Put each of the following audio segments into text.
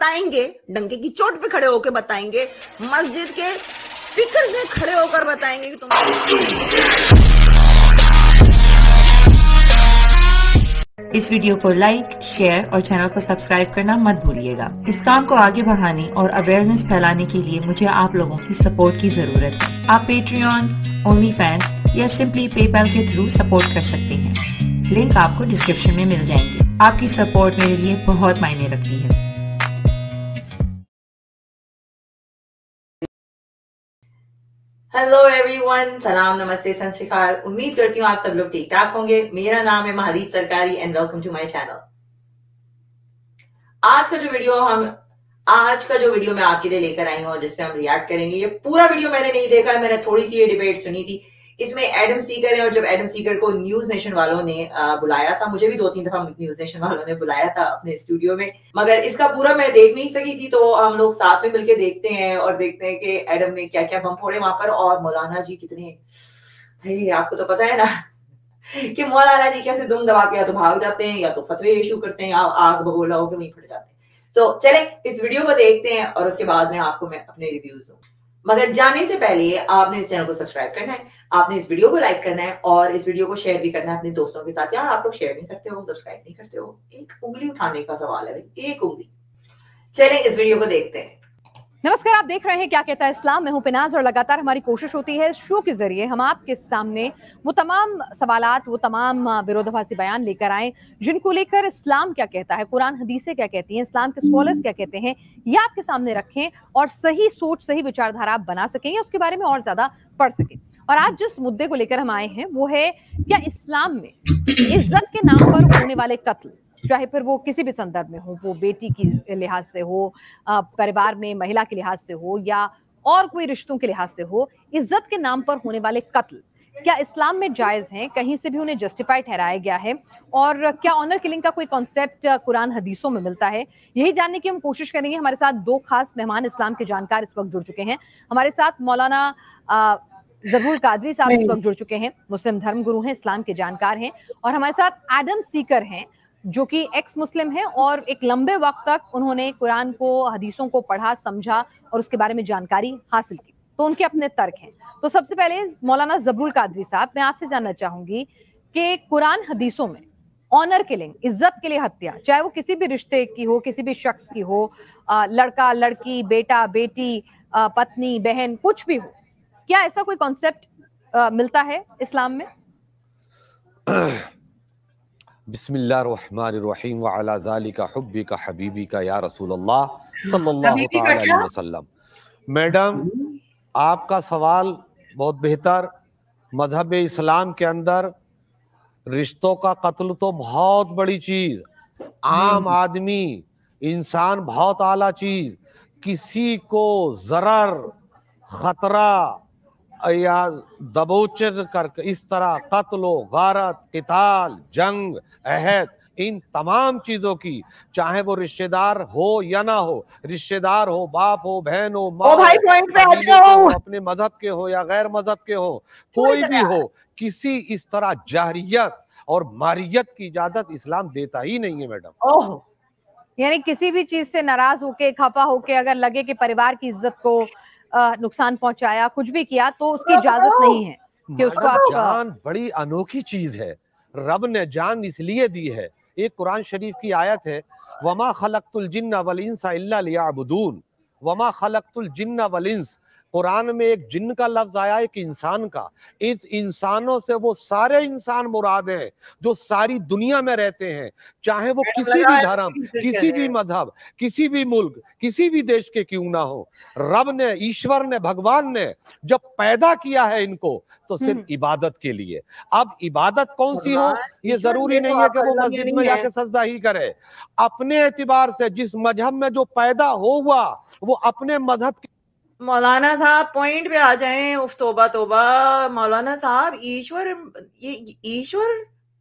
बताएंगे, डंके की चोट पे खड़े होकर बताएंगे, मस्जिद के स्पीकर में खड़े होकर बताएंगे कि तुम इस वीडियो को लाइक, शेयर और चैनल को सब्सक्राइब करना मत भूलिएगा। इस काम को आगे बढ़ाने और अवेयरनेस फैलाने के लिए मुझे आप लोगों की सपोर्ट की जरूरत है। आप पेट्रियन, ओनली फैंस या सिंपली पेपैल के थ्रू सपोर्ट कर सकते हैं। लिंक आपको डिस्क्रिप्शन में मिल जाएंगे। आपकी सपोर्ट मेरे लिए बहुत मायने रखती है। हेलो एवरीवन, सलाम, नमस्ते, सत श्री अकाल। उम्मीद करती हूँ आप सब लोग ठीक ठाक होंगे। मेरा नाम है महालीत सरकारी and welcome to my channel. आज का जो वीडियो मैं आपके लिए लेकर आई हूँ, जिसपे हम रिएक्ट करेंगे, ये पूरा वीडियो मैंने नहीं देखा है, मैंने थोड़ी सी ये डिबेट सुनी थी। इसमें एडम सीकर है, और जब एडम सीकर को न्यूज नेशन वालों ने बुलाया था, मुझे भी 2-3 दफा न्यूज नेशन वालों ने बुलाया था अपने स्टूडियो में, मगर इसका पूरा मैं देख नहीं सकी थी। तो हम लोग साथ में मिलकर देखते हैं और देखते हैं कि एडम ने क्या क्या बम फोड़े वहां पर, और मौलाना जी कितने, आपको तो पता है ना कि मौलाना जी कैसे दुम दबा के या तो भाग जाते हैं या तो फतवे इशू करते हैं या आग बगोला होकर वहीं फट जाते हैं। तो चलें इस वीडियो को देखते हैं और उसके बाद में आपको मैं अपने रिव्यूज दूं। मगर जाने से पहले आपने इस चैनल को सब्सक्राइब करना है, आपने इस वीडियो को लाइक करना है और इस वीडियो को शेयर भी करना है अपने दोस्तों के साथ। यार आप लोग शेयर नहीं करते हो, सब्सक्राइब नहीं करते हो, एक उंगली उठाने का सवाल है, एक उंगली। चलें इस वीडियो को देखते हैं। नमस्कार, आप देख रहे हैं क्या कहता है इस्लाम। मैं हूं पिनाज और लगातार हमारी कोशिश होती है शो के जरिए हम आपके सामने वो तमाम सवालात, वो तमाम विरोधाभासी बयान लेकर आए जिनको लेकर इस्लाम क्या कहता है, कुरान हदीसें क्या कहती हैं, इस्लाम के स्कॉलर्स क्या कहते हैं, ये आपके सामने रखें और सही सोच, सही विचारधारा आप बना सकें या उसके बारे में और ज्यादा पढ़ सकें। और आज जिस मुद्दे को लेकर हम आए हैं वो है, क्या इस्लाम में इज्जत के नाम पर होने वाले कत्ल, चाहे फिर वो किसी भी संदर्भ में हो, वो बेटी की लिहाज से हो, परिवार में महिला के लिहाज से हो या और कोई रिश्तों के लिहाज से हो, इज्जत के नाम पर होने वाले कत्ल क्या इस्लाम में जायज हैं, कहीं से भी उन्हें जस्टिफाई ठहराया गया है, और क्या ऑनर किलिंग का कोई कॉन्सेप्ट कुरान हदीसों में मिलता है, यही जानने की हम कोशिश करेंगे। हमारे साथ 2 खास मेहमान इस्लाम के जानकार इस वक्त जुड़ चुके हैं। हमारे साथ मौलाना ज़बरुल कादरी साहब इस वक्त जुड़ चुके हैं, मुस्लिम धर्म गुरु हैं, इस्लाम के जानकार हैं, और हमारे साथ एडम सीकर हैं जो कि एक्स मुस्लिम है और एक लंबे वक्त तक उन्होंने कुरान को, हदीसों को पढ़ा, समझा और उसके बारे में जानकारी हासिल की, तो उनके अपने तर्क हैं। तो सबसे पहले मौलाना ज़बरुल कादरी साहब, मैं आपसे जानना चाहूंगी कि कुरान हदीसों में ऑनर किलिंग, इज्जत के लिए हत्या, चाहे वो किसी भी रिश्ते की हो, किसी भी शख्स की हो, लड़का लड़की, बेटा बेटी, पत्नी बहन, कुछ भी हो, क्या ऐसा कोई कॉन्सेप्ट मिलता है इस्लाम में? बिस्मिल्लाहिर्रहमानिर्रहीम व अला ज़ालिका हुब्बिका हबीबिका या रसूलल्लाह सल्लल्लाहु तआला अलैहि वसल्लम। मैडम, आपका सवाल बहुत बेहतर। मजहब इस्लाम के अंदर रिश्तों का कत्ल तो बहुत बड़ी चीज, आम आदमी इंसान बहुत आला चीज, किसी को जरर, खतरा या दबोचन करके इस तरह कत्ल, गारत, किताल, जंग, अहद, इन तमाम चीजों की, चाहे वो रिश्तेदार हो या ना हो, रिश्तेदार हो, बाप हो, बहन हो, माँ हो, अपने मजहब के हो या गैर मजहब के हो, कोई भी हो, किसी इस तरह जाहिरियत और मारियत की इजाजत इस्लाम देता ही नहीं है मैडम। यानी किसी भी चीज से नाराज होके, खफा होके अगर लगे कि परिवार की इज्जत को नुकसान पहुंचाया, कुछ भी किया, तो उसकी इजाजत नहीं है कि उसको आप। जान बड़ी अनोखी चीज है, रब ने जान इसलिए दी है। एक कुरान शरीफ की आयत है, वमा खलक़तुल जिन्ना वल इंसा इल्ला लियअबुदून, वमा खलक़तुल जिन्ना वल इंस। कुरान में एक जिन्न का लफ्ज आया, एक इंसान का। इस इंसानों से वो सारे इंसान मुराद हैं जो सारी दुनिया में रहते हैं, चाहे वो किसी भी धर्म, किसी भी मजहब, किसी भी मुल्क, किसी भी देश के क्यों ना हो। रब ने, ईश्वर ने, भगवान ने जब पैदा किया है इनको, तो सिर्फ इबादत के लिए। अब इबादत कौन सी हो, ये जरूरी नहीं है कि वो मस्जिद में जाके सजदा ही करे। अपने एतबार से जिस मजहब में जो पैदा हुआ, वो अपने मजहब। मौलाना साहब पॉइंट पे आ जाएं। उफ तोबा तोबा, मौलाना साहब, ईश्वर, ये ईश्वर,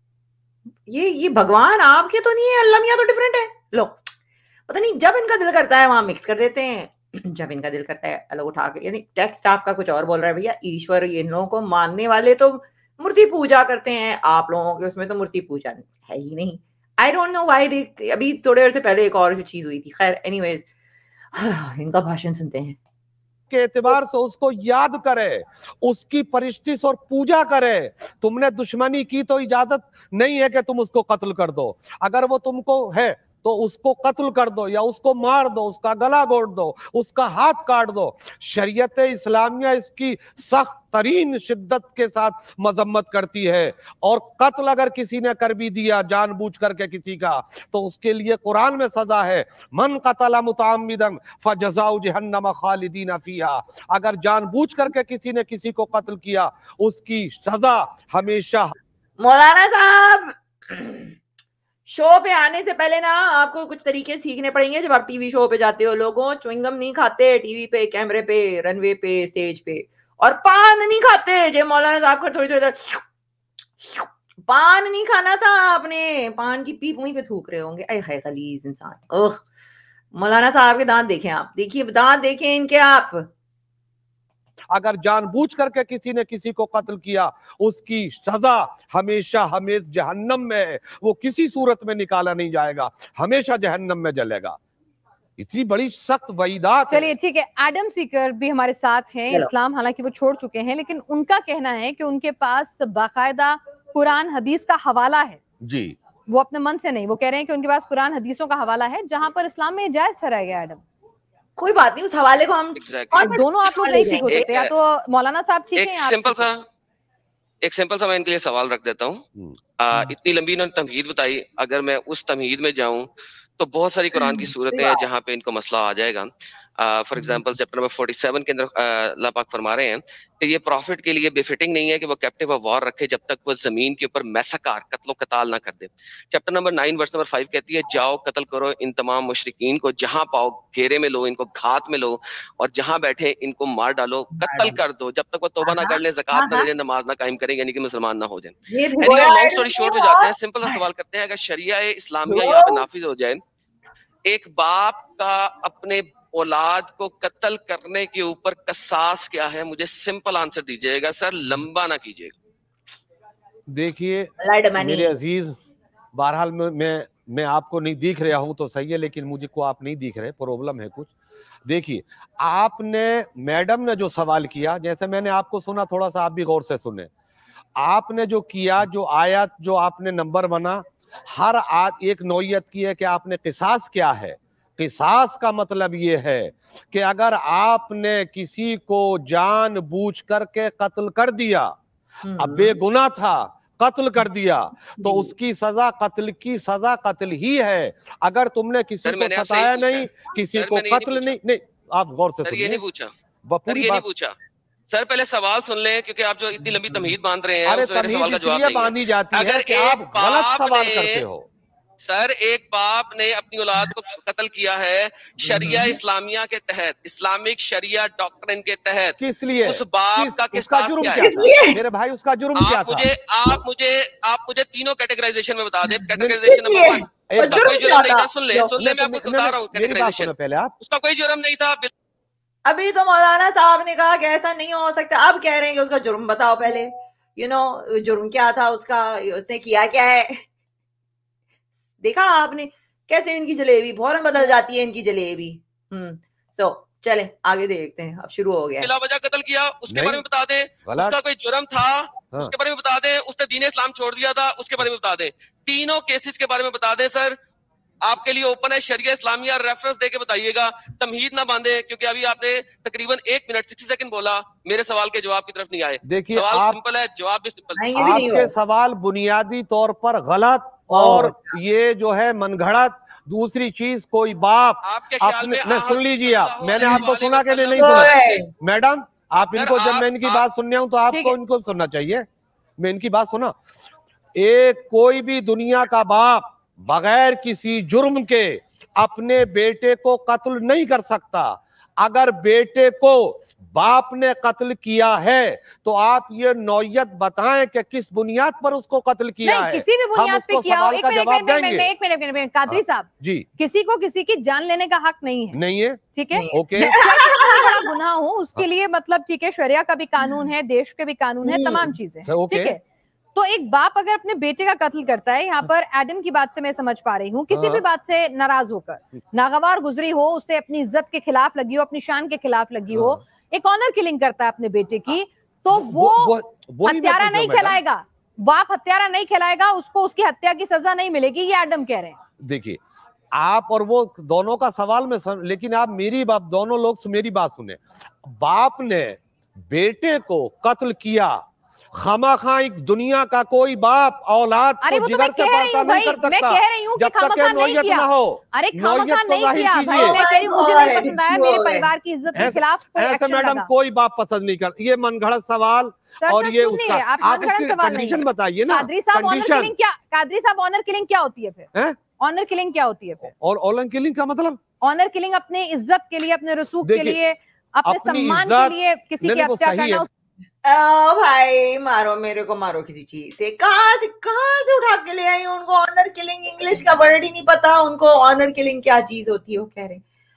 ये भगवान आपके तो नहीं है, अल्लाह मियां तो डिफरेंट है। लो, पता नहीं, जब इनका दिल करता है वहां मिक्स कर देते हैं, जब इनका दिल करता है अलग उठा के। यानी टेक्स्ट आपका कुछ और बोल रहा है भैया। ईश्वर, इन लोगों को मानने वाले तो मूर्ति पूजा करते हैं, आप लोगों के उसमें तो मूर्ति पूजा है ही नहीं। I don't know why they, अभी थोड़े देर से पहले एक और चीज हुई थी, खैर एनीवेज इनका भाषण सुनते हैं। के एतबार से उसको याद करे, उसकी परिस्थिति और पूजा करे। तुमने दुश्मनी की तो इजाजत नहीं है कि तुम उसको कत्ल कर दो। अगर वो तुमको है तो उसको कत्ल कर दो या उसको मार दो, उसका गला घोट दो, उसका हाथ काट दो। शरीयत इस्लामिया इसकी सख्त तरीन शिद्दत के साथ मजम्मत करती है। और कत्ल अगर किसी ने कर भी दिया जानबूझ करके किसी का, तो उसके लिए कुरान में सजा है, मन कतला मुतअम्मिदन फजज़ाउ जहन्नम खालिदीन फीहा। अगर जानबूझ करके किसी ने किसी को कत्ल किया, उसकी सजा हमेशा। मौलाना साहब, शो पे आने से पहले ना आपको कुछ तरीके सीखने पड़ेंगे। जब आप टीवी शो पे जाते हो, लोगों च्युइंगम नहीं खाते टीवी पे, कैमरे पे, रनवे पे, स्टेज पे, और पान नहीं खाते। जो मौलाना साहब का थोड़ी थोड़ी देर पान नहीं खाना था आपने, पान की पीप मुंह पे थूक रहे होंगे। अय हाय गलीज इंसान। ओह, मौलाना साहब के दांत देखें आप, देखिए दांत देखें इनके आप। अगर जानबूझ करके किसी ने किसी को कत्ल किया, उसकी सजा हमेशा हमेश जहन्नम में है। वो किसी सूरत में निकाला नहीं जाएगा, हमेशा जहन्नम में जलेगा। इतनी बड़ी सख्त वईदात। चलिए ठीक है, एडम सीकर भी हमारे साथ हैं। इस्लाम हालांकि वो छोड़ चुके हैं, लेकिन उनका कहना है कि उनके पास बाकायदा कुरान हदीस का हवाला है जी। वो अपने मन से नहीं, वो कह रहे हैं कि उनके पास कुरान हदीसों का हवाला है जहां पर इस्लाम में जायज ठहराया गया। एडम, कोई बात नहीं, उस हवाले को हम दोनों आप लोग नहीं ठीक हो सकते, या तो मौलाना साहब ठीक है। एक सिंपल सा मैं इनके लिए सवाल रख देता हूँ। इतनी लंबी इन्होंने तमहीद बताई, अगर मैं उस तमहीद में जाऊं तो बहुत सारी कुरान की सूरतें हैं जहां पे इनको मसला आ जाएगा। फॉर एग्जांपल चैप्टर नंबर 47 के अंदर अल्लाह पाक फरमा रहे हैं कि ये प्रॉफिट के लिए बेफिटिंग नहीं है कि वो कैप्टिव ऑफ वॉर रखे जब तक वो जमीन के ऊपर मैसाकार कत्लो कताल ना कर दे। चैप्टर नंबर 9 वर्स नंबर 5 कहती है, जाओ कत्ल करो इन तमाम मुशरिकीन को, जहां पाओ घेरे में लो, इनको घात में लो, और जहां बैठे इनको मार डालो, कत्ल कर दो जब तक वो तौबा ना कर ले, ज़कात ना दे, नमाज ना कायम करेंगे, यानी कि मुसलमान ना हो जाए। लॉन्ग स्टोरी शॉर्ट में जाते हैं, सिंपल सा सवाल करते हैं, अगर शरिया इस्लामिया यहाँ पे नाफिज हो जाए, एक बाप का अपने औलाद को कत्ल करने के ऊपर कसास क्या है? मुझे सिंपल आंसर दीजिएगा सर, लंबा ना कीजिएगा। देखिए मेरे अजीज, बहरहाल मैं आपको नहीं दिख रहा हूं तो सही है, लेकिन मुझे को आप नहीं दिख रहे, प्रॉब्लम है कुछ। देखिए, आपने मैडम ने जो सवाल किया, जैसे मैंने आपको सुना, थोड़ा सा आप भी गौर से सुने। आपने जो किया, जो आयत जो आपने नंबर बना, हर एक नौयत की है कि आपने किसास क्या है। किसास का मतलब ये है कि अगर आपने किसी को जानबूझ करके कत्ल कर दिया, अब बेगुनाह था, कत्ल कर दिया, तो उसकी सजा कत्ल की सजा कत्ल ही है। अगर तुमने किसी को सताया नहीं, किसी को कत्ल नहीं, आप गौर से सुनिए। ये नहीं पूछा सर, पहले सवाल सुन ले, क्योंकि आप जो इतनी लंबी तमहीद बांध रहे हैं, अरे उस मेरे सवाल का जवाब नहीं बांधी जाती है कि आप गलत सवाल करते हो। सर, एक बाप ने अपनी औलाद को कत्ल किया है शरिया इस्लामिया के तहत, इस्लामिक शरिया डॉक्ट्रिन के तहत। किस लिए? उस बाप का किसका जुर्म क्या था? मेरे भाई, उसका जुर्म क्या था? आप मुझे तीनों कैटेगराइजेशन में बता दे। कैटेगराइजेशन नंबर 1, उसका कोई जुर्म नहीं था। सुन ले, मैं आपको बता रहा हूँ कैटेगराइजेशन। पहले आप, उसका कोई जुर्म नहीं था। अभी तो मौलाना साहब ने कहा कि ऐसा नहीं हो सकता, अब कह रहे हैं कि उसका जुर्म बताओ पहले। जुर्म क्या था उसका, उसने किया क्या है? देखा आपने कैसे इनकी जलेबी फौरन बदल जाती है, इनकी जलेबी। चले आगे देखते हैं, अब शुरू हो गया। बिला वजह कत्ल किया, उसके बारे में बता दे। उसका कोई जुर्म था, उसके बारे में बता दे। उसने दीन इस्लाम छोड़ दिया था, उसके बारे में बता दे। तीनों केसेस के बारे में बता दे सर, आपके लिए ओपन है। शरिया इस्लामिया रेफरेंस देके बताइएगा, तमहीद ना बांधे, क्योंकि अभी आपने तकरीबन 1 मिनट 60 सेकंड बोला, मेरे सवाल के जवाब की तरफ नहीं आए। देखिए, सवाल सिंपल है, जवाब भी सिंपल। आपके सवाल बुनियादी तौर पर गलत और ये जो है मनगढ़ंत। दूसरी चीज, कोई बाप अपने सुन लीजिए, आप, मैंने आपको सुना कि नहीं सुना? मैडम, आप इनको, जब मैं इनकी बात सुनने हूं तो आपको इनको सुनना चाहिए। मैं इनकी बात सुना। कोई भी दुनिया का बाप बगैर किसी जुर्म के अपने बेटे को कत्ल नहीं कर सकता। अगर बेटे को बाप ने कत्ल किया है तो आप ये नौयत बताएं कि किस बुनियाद पर उसको कत्ल किया है। किसी भी बुनियाद पे किया हो। एक मिनट कादरी साहब जी, किसी को किसी की जान लेने का हक नहीं है। ठीक है, ओके। बड़ा गुनाह हो उसके लिए, मतलब ठीक है, शरिया का भी कानून है, देश के भी कानून है, तमाम चीजें, ठीक है। तो एक बाप अगर अपने बेटे का कत्ल करता है, यहाँ पर एडम की बात से मैं समझ पा रही हूँ, किसी भी बात से नाराज होकर, नागवार गुजरी हो, उसे अपनी इज्जत के खिलाफ लगी हो, अपनी शान के खिलाफ लगी हो, एक ऑनर किलिंग करता है अपने बेटे की, तो वो हत्यारा नहीं कहलाएगा, बाप हत्यारा नहीं कहलाएगा, उसको उसकी हत्या की सजा नहीं मिलेगी, ये एडम कह रहे हैं। देखिए आप और वो दोनों का सवाल में लेकिन आप मेरी बात, दोनों लोग मेरी बात सुने। बाप ने बेटे को कत्ल किया, खामाखा एक दुनिया का कोई बाप औलाद को जिगर से बर्ता नहीं कर सकता जब तक ये नौयत ना हो। नौयत को जाहिर कीजिए। मुझे नहीं पसंद आया, मेरे परिवार की इज्जत के खिलाफ ऐसे मैडम कोई बाप पसंद नहीं करता, ये मनगढ़ंत सवाल। और ये उसका आप इसकी कंडीशन बताइए ना। कादरी साहब ऑनर किलिंग क्या होती है फिर? ऑनर किलिंग क्या होती है फिर? और ऑनर किलिंग का मतलब ऑनर किलिंग अपने इज्जत के लिए, अपने रसूख के लिए, अपने सम्मान के लिए किसी की हत्या करना। भाई मारो मेरे को, मारो किसी चीज से। कहाँ से उठा के ले आई उनको? ऑनर किलिंग, इंग्लिश का वर्ड ही नहीं पता उनको, ऑनर किलिंग क्या चीज होती है वो कह रहे।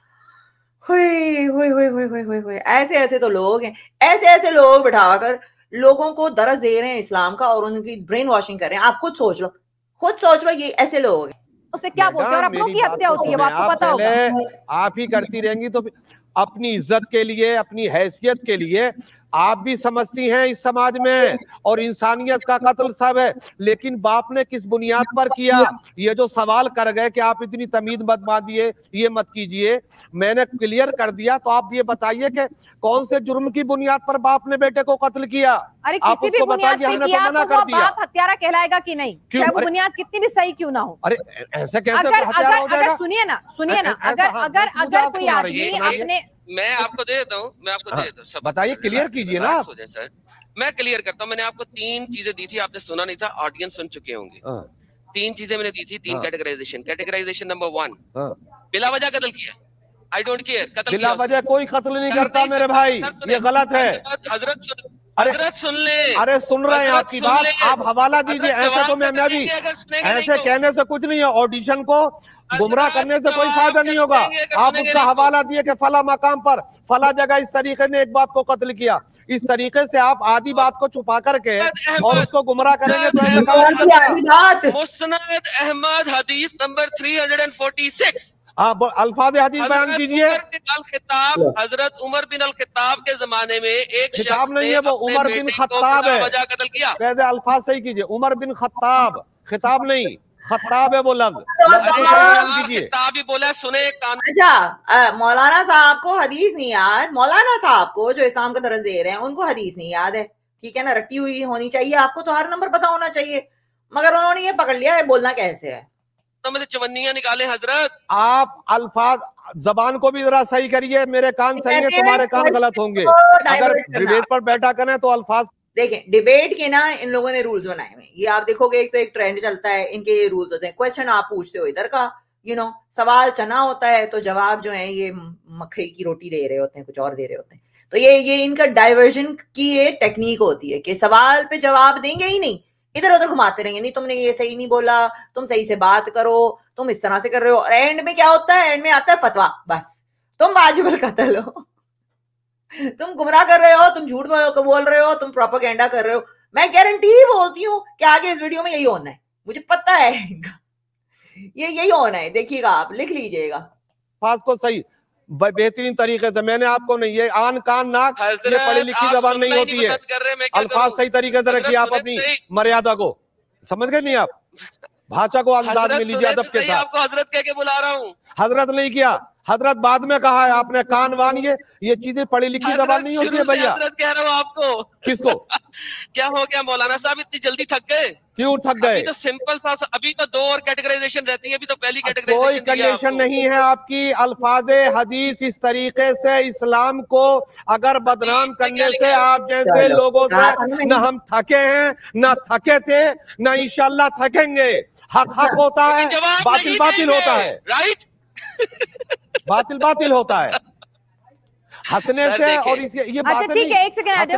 हुए ऐसे ऐसे तो लोग हैं, ऐसे ऐसे लोग बिठाकर लोगों को दर्द दे रहे हैं इस्लाम का और उनकी ब्रेन वॉशिंग कर रहे हैं। आप खुद सोच लो, ये ऐसे लोग हैं। उससे क्या बोलते हैं? और अपनों की हत्या होती है, वो आपको पता होगा। आप ही करती रहेंगी तो अपनी इज्जत के लिए, अपनी हैसियत के लिए आप भी समझती हैं इस समाज में, और इंसानियत का कत्ल सब है, लेकिन बाप ने किस बुनियाद पर किया? ये जो सवाल कर गए कि आप इतनी तमीज मत बांधिए, ये मत कीजिए, मैंने क्लियर कर दिया। तो आप ये बताइए कि कौन से जुर्म की बुनियाद पर बाप ने बेटे को कत्ल किया? अरे किसी भी बुनियाद पे किया तो वो बाप हत्यारा कहलाएगा कि नहीं? चाहे वो बुनियाद कितनी भी सही क्यों ना हो। अरे ऐसे कैसे हत्यारा हो जाएगा? सुनिए ना, अगर कोई आदमी अपने, मैं आपको दे देता हूँ, बताइए, क्लियर कीजिए ना आप। सर मैं क्लियर करता हूँ। मैंने आपको 3 चीजें दी थी, आपने सुना नहीं था, ऑडियंस सुन चुके होंगे। 3 चीजें मैंने दी थी, 3 कैटेगराइजेशन। नंबर 1, बिला वजह कत्ल किया, आई डोंट केयर, कत्ल बिला वजह कोई कत्ल नहीं करता मेरे भाई, ये गलत है। हजरत सुन ले। अरे सुन रहे हैं आपकी बात, आप हवाला दीजिए। ऐसे तो मैं भी ऐसे कहने से कुछ नहीं है, ऑडिशन को गुमराह करने से कोई फायदा नहीं होगा। आप उसका हवाला दिए कि फला मकाम पर फला जगह इस तरीके ने एक बाप को कत्ल किया, इस तरीके से आप आधी बात को छुपा करके और उसको गुमराह करेंगे तो ऐसा काम नहीं करता। मुस्नद अहमद हदीस नंबर 346। अल्फाज हदीस बयान कीजिए। हजरत उमर बिन अल खिताब के जमाने में एक खिताब नहीं है, वो उमर बिन खत्ताब है। कत्ल किया। कैसे अल्फाज सही कीजिए, उमर बिन खत्ताब, खिताब नहीं, खत्ताब है वो लफ्ज। खिताब ही बोला, सुने कान। अच्छा, मौलाना साहब को हदीस नहीं याद, मौलाना साहब को जो इस्लाम का दर्ज दे रहे हैं उनको हदीस नहीं याद है, ठीक है ना? रटी हुई होनी चाहिए, आपको तो हर नंबर पता होना चाहिए, मगर उन्होंने ये पकड़ लिया है, बोलना कैसे है? तो मैंने चवन्नियां निकाले हजरत। आप अल्फाज जबान को भी जरा सही करिए, मेरे कान सही है, तुम्हारे कान गलत होंगे। अगर डिबेट पर बैठा करें तो अल्फाज देखें, डिबेट के ना इन लोगों ने रूल्स बनाए हुए, ये आप देखोगे, एक तो एक ट्रेंड चलता है, इनके ये रूल्स होते हैं। क्वेश्चन आप पूछते हो इधर का, सवाल चना होता है, तो जवाब जो है ये मकई की रोटी दे रहे होते हैं, कुछ और दे रहे होते हैं। तो ये इनका डाइवर्जन की ये टेक्निक होती है कि सवाल पे जवाब देंगे ही नहीं, इधर उधर घुमाते रहेंगे, नहीं तुमने ये सही नहीं बोला, तुम सही से बात करो, तुम इस तरह से कर रहे हो। और एंड में क्या होता है? एंड में आता है फतवा, बस तुम वाजिबुल कत्ल हो, तुम गुमराह कर रहे हो, तुम झूठ बोल रहे हो, तुम प्रोपेगेंडा कर रहे हो। मैं गारंटी बोलती हूँ कि आगे इस वीडियो में यही होना है, मुझे पता है ये यही होना है, देखिएगा, आप लिख लीजिएगा। फास को सही बेहतरीन तरीके से, मैंने आपको नहीं, ये आन कान नाक ये पढ़ी लिखी जबान नहीं होती है, अल्फाज सही तरीके से रखिए, आप अपनी मर्यादा को समझ गए नहीं? आप भाषा को अंदाज में लीजिए अदब के साथ। आपको हजरत कह के बुला रहा हूँ। हजरत नहीं किया, हजरत बाद में कहा है आपने, कान वान ये चीजें पढ़ी लिखी जबान नहीं होती है भैया। हजरत कह रहा हूँ आपको। किसको? क्या हो गया मौलाना साहब, इतनी जल्दी थक गए? क्यों थक गए? अभी तो सिंपल सा, अभी तो 2 और कैटेगराइजेशन रहती है, अभी तो पहली कैटेगराइजेशन कोई कंडीशन नहीं है आपकी। अल्फाजे हदीस इस तरीके से इस्लाम को अगर बदनाम करने से आप जैसे लोगों से न हम थके हैं, न थके थे, न इंशाल्लाह थकेंगे। हक हक होता है, बातिल बातिल होता है, राइट? बातिल बातिल होता है। हंसने से और ये बात अच्छा ठीक है, एक सेकंड आपका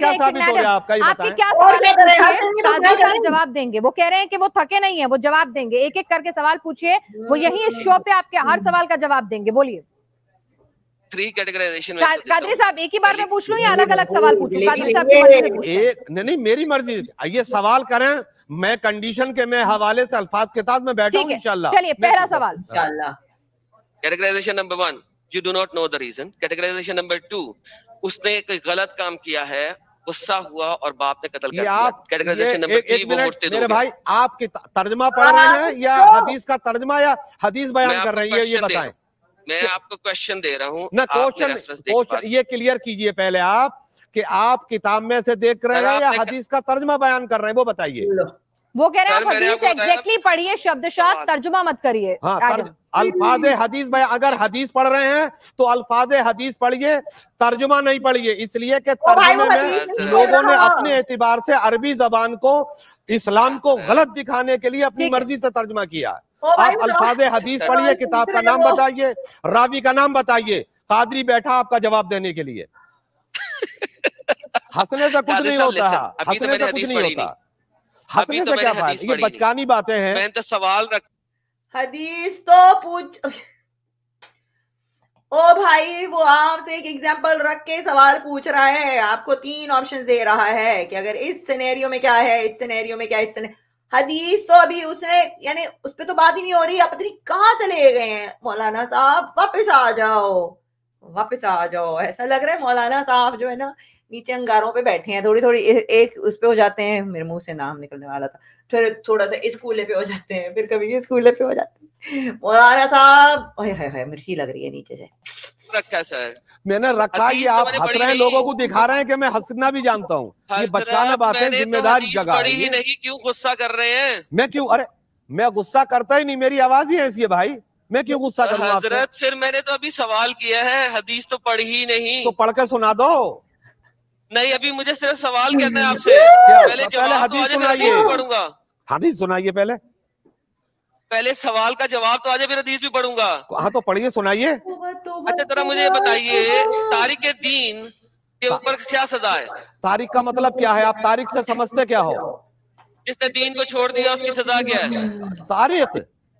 आपकी क्या सवाल है? जवाब देंगे। वो कह रहे हैं कि वो थके नहीं है, वो जवाब देंगे, एक एक करके सवाल पूछिए, वो यही इस शो पे आपके हर सवाल का जवाब देंगे। बोलिए। 3 कैटेगराइजेशन में कादरी साहब एक ही बार में पूछ लूं या अलग अलग सवाल पूछूं? कादरी साहब की मर्जी से पूछूं। एक नहीं, मेरी मर्जी, ये सवाल करें, मैं कंडीशन के मैं हवाले से अल्फाज के साथ में बैठा हूं इंशाल्लाह। चलिए पहला सवाल इंशाल्लाह। Categorisation number 1, you do not know the reason. Categorisation number 2, उसने कोई गलत काम किया है, गुस्सा हुआ और बाप ने कत्ल कर दिया। कैटेगराइजेशन नंबर 3, वो मुर्तिद हो गया। मेरे भाई आप तर्जमा पढ़ रहे हैं या हदीस का तर्जमा या हदीस बयान कर रहे हैं, ये बताएं। मैं आपको क्वेश्चन दे रहा हूँ ना, क्वेश्चन ये क्लियर कीजिए पहले आप कि आप किताब में से देख रहे हैं या हदीस का तर्जमा बयान कर रहे हैं, वो बताइए। वो कह रहे हैं आप हदीस एग्जैक्टली पढ़िए, शब्दशः तर्जुमा मत करिए। हाँ, अल्फाज हदीस बयान, अगर हदीस पढ़ रहे हैं तो अल्फाज हदीस पढ़िए, तर्जुमा नहीं पढ़िए, इसलिए कि तर्जुमे में लोगों ने अपने एतबार से अरबी जबान को, इस्लाम को गलत दिखाने के लिए अपनी मर्जी से तर्जुमा किया। आप अल्फाज हदीस पढ़िए, किताब का नाम बताइए, रावी का नाम बताइए। कादरी बैठा आपका जवाब देने के लिए। हंसने से कुछ नहीं होता, हंसने से कुछ नहीं होता, हंसने से क्या फायदा, ये बचकानी बातें हैं। मैंने तो सवाल रख, हदीस तो पूछ, ओ भाई वो आपसे एक एग्जांपल रख के सवाल पूछ रहा है, आपको 3 ऑप्शन दे रहा है कि अगर इस सिनेरियो में क्या है, इस सिनेरियो में क्या है, हदीस तो अभी उसने, यानी उस पर तो बात ही नहीं हो रही। आप पता नहीं कहाँ चले गए हैं मौलाना साहब, वापस आ जाओ, वापस आ जाओ। ऐसा लग रहा है मौलाना साहब जो है ना नीचे अंगारों पे बैठे हैं, थोड़ी थोड़ी एक उस पे हो जाते हैं, मेरे मुंह से नाम निकलने वाला था, फिर थोड़ा सा इस कूले पे हो जाते हैं, फिर कभी इस कूले पे हो जाते हैं। मौलाना साहब हाय मिर्ची लग रही है नीचे से। रखा सर, मैंने रखा, ये आप हंस रहे हैं, लोगों को दिखा रहे हैं कि मैं हंसना भी जानता हूँ। ये बचकाना बात है, जिम्मेदारी जगह पढ़ी ही नहीं, क्यों गुस्सा कर रहे हैं? मैं क्यों, अरे मैं गुस्सा करता ही नहीं, मेरी आवाज ही ऐसी है भाई, मैं क्यों गुस्सा करूँ हजरत? फिर मैंने तो अभी सवाल किया है, हदीस तो पढ़ी ही नहीं, तो पढ़ के सुना दो। नहीं, अभी मुझे सिर्फ सवाल करना है आपसे। पहले हदीस सुनाइए, पढ़ूंगा। हदीस सुनाइए पहले सवाल का जवाब तो आज, फिर हदीस भी पढ़ूंगा। हाँ तो पढ़िए, सुनाइए। अच्छा जरा मुझे बताइए, तारीख दीन के ऊपर क्या सजा है? तारीख का मतलब क्या है, आप तारीख से समझते क्या हो? जिसने दीन को छोड़ दिया उसकी सजा क्या है? तारीख,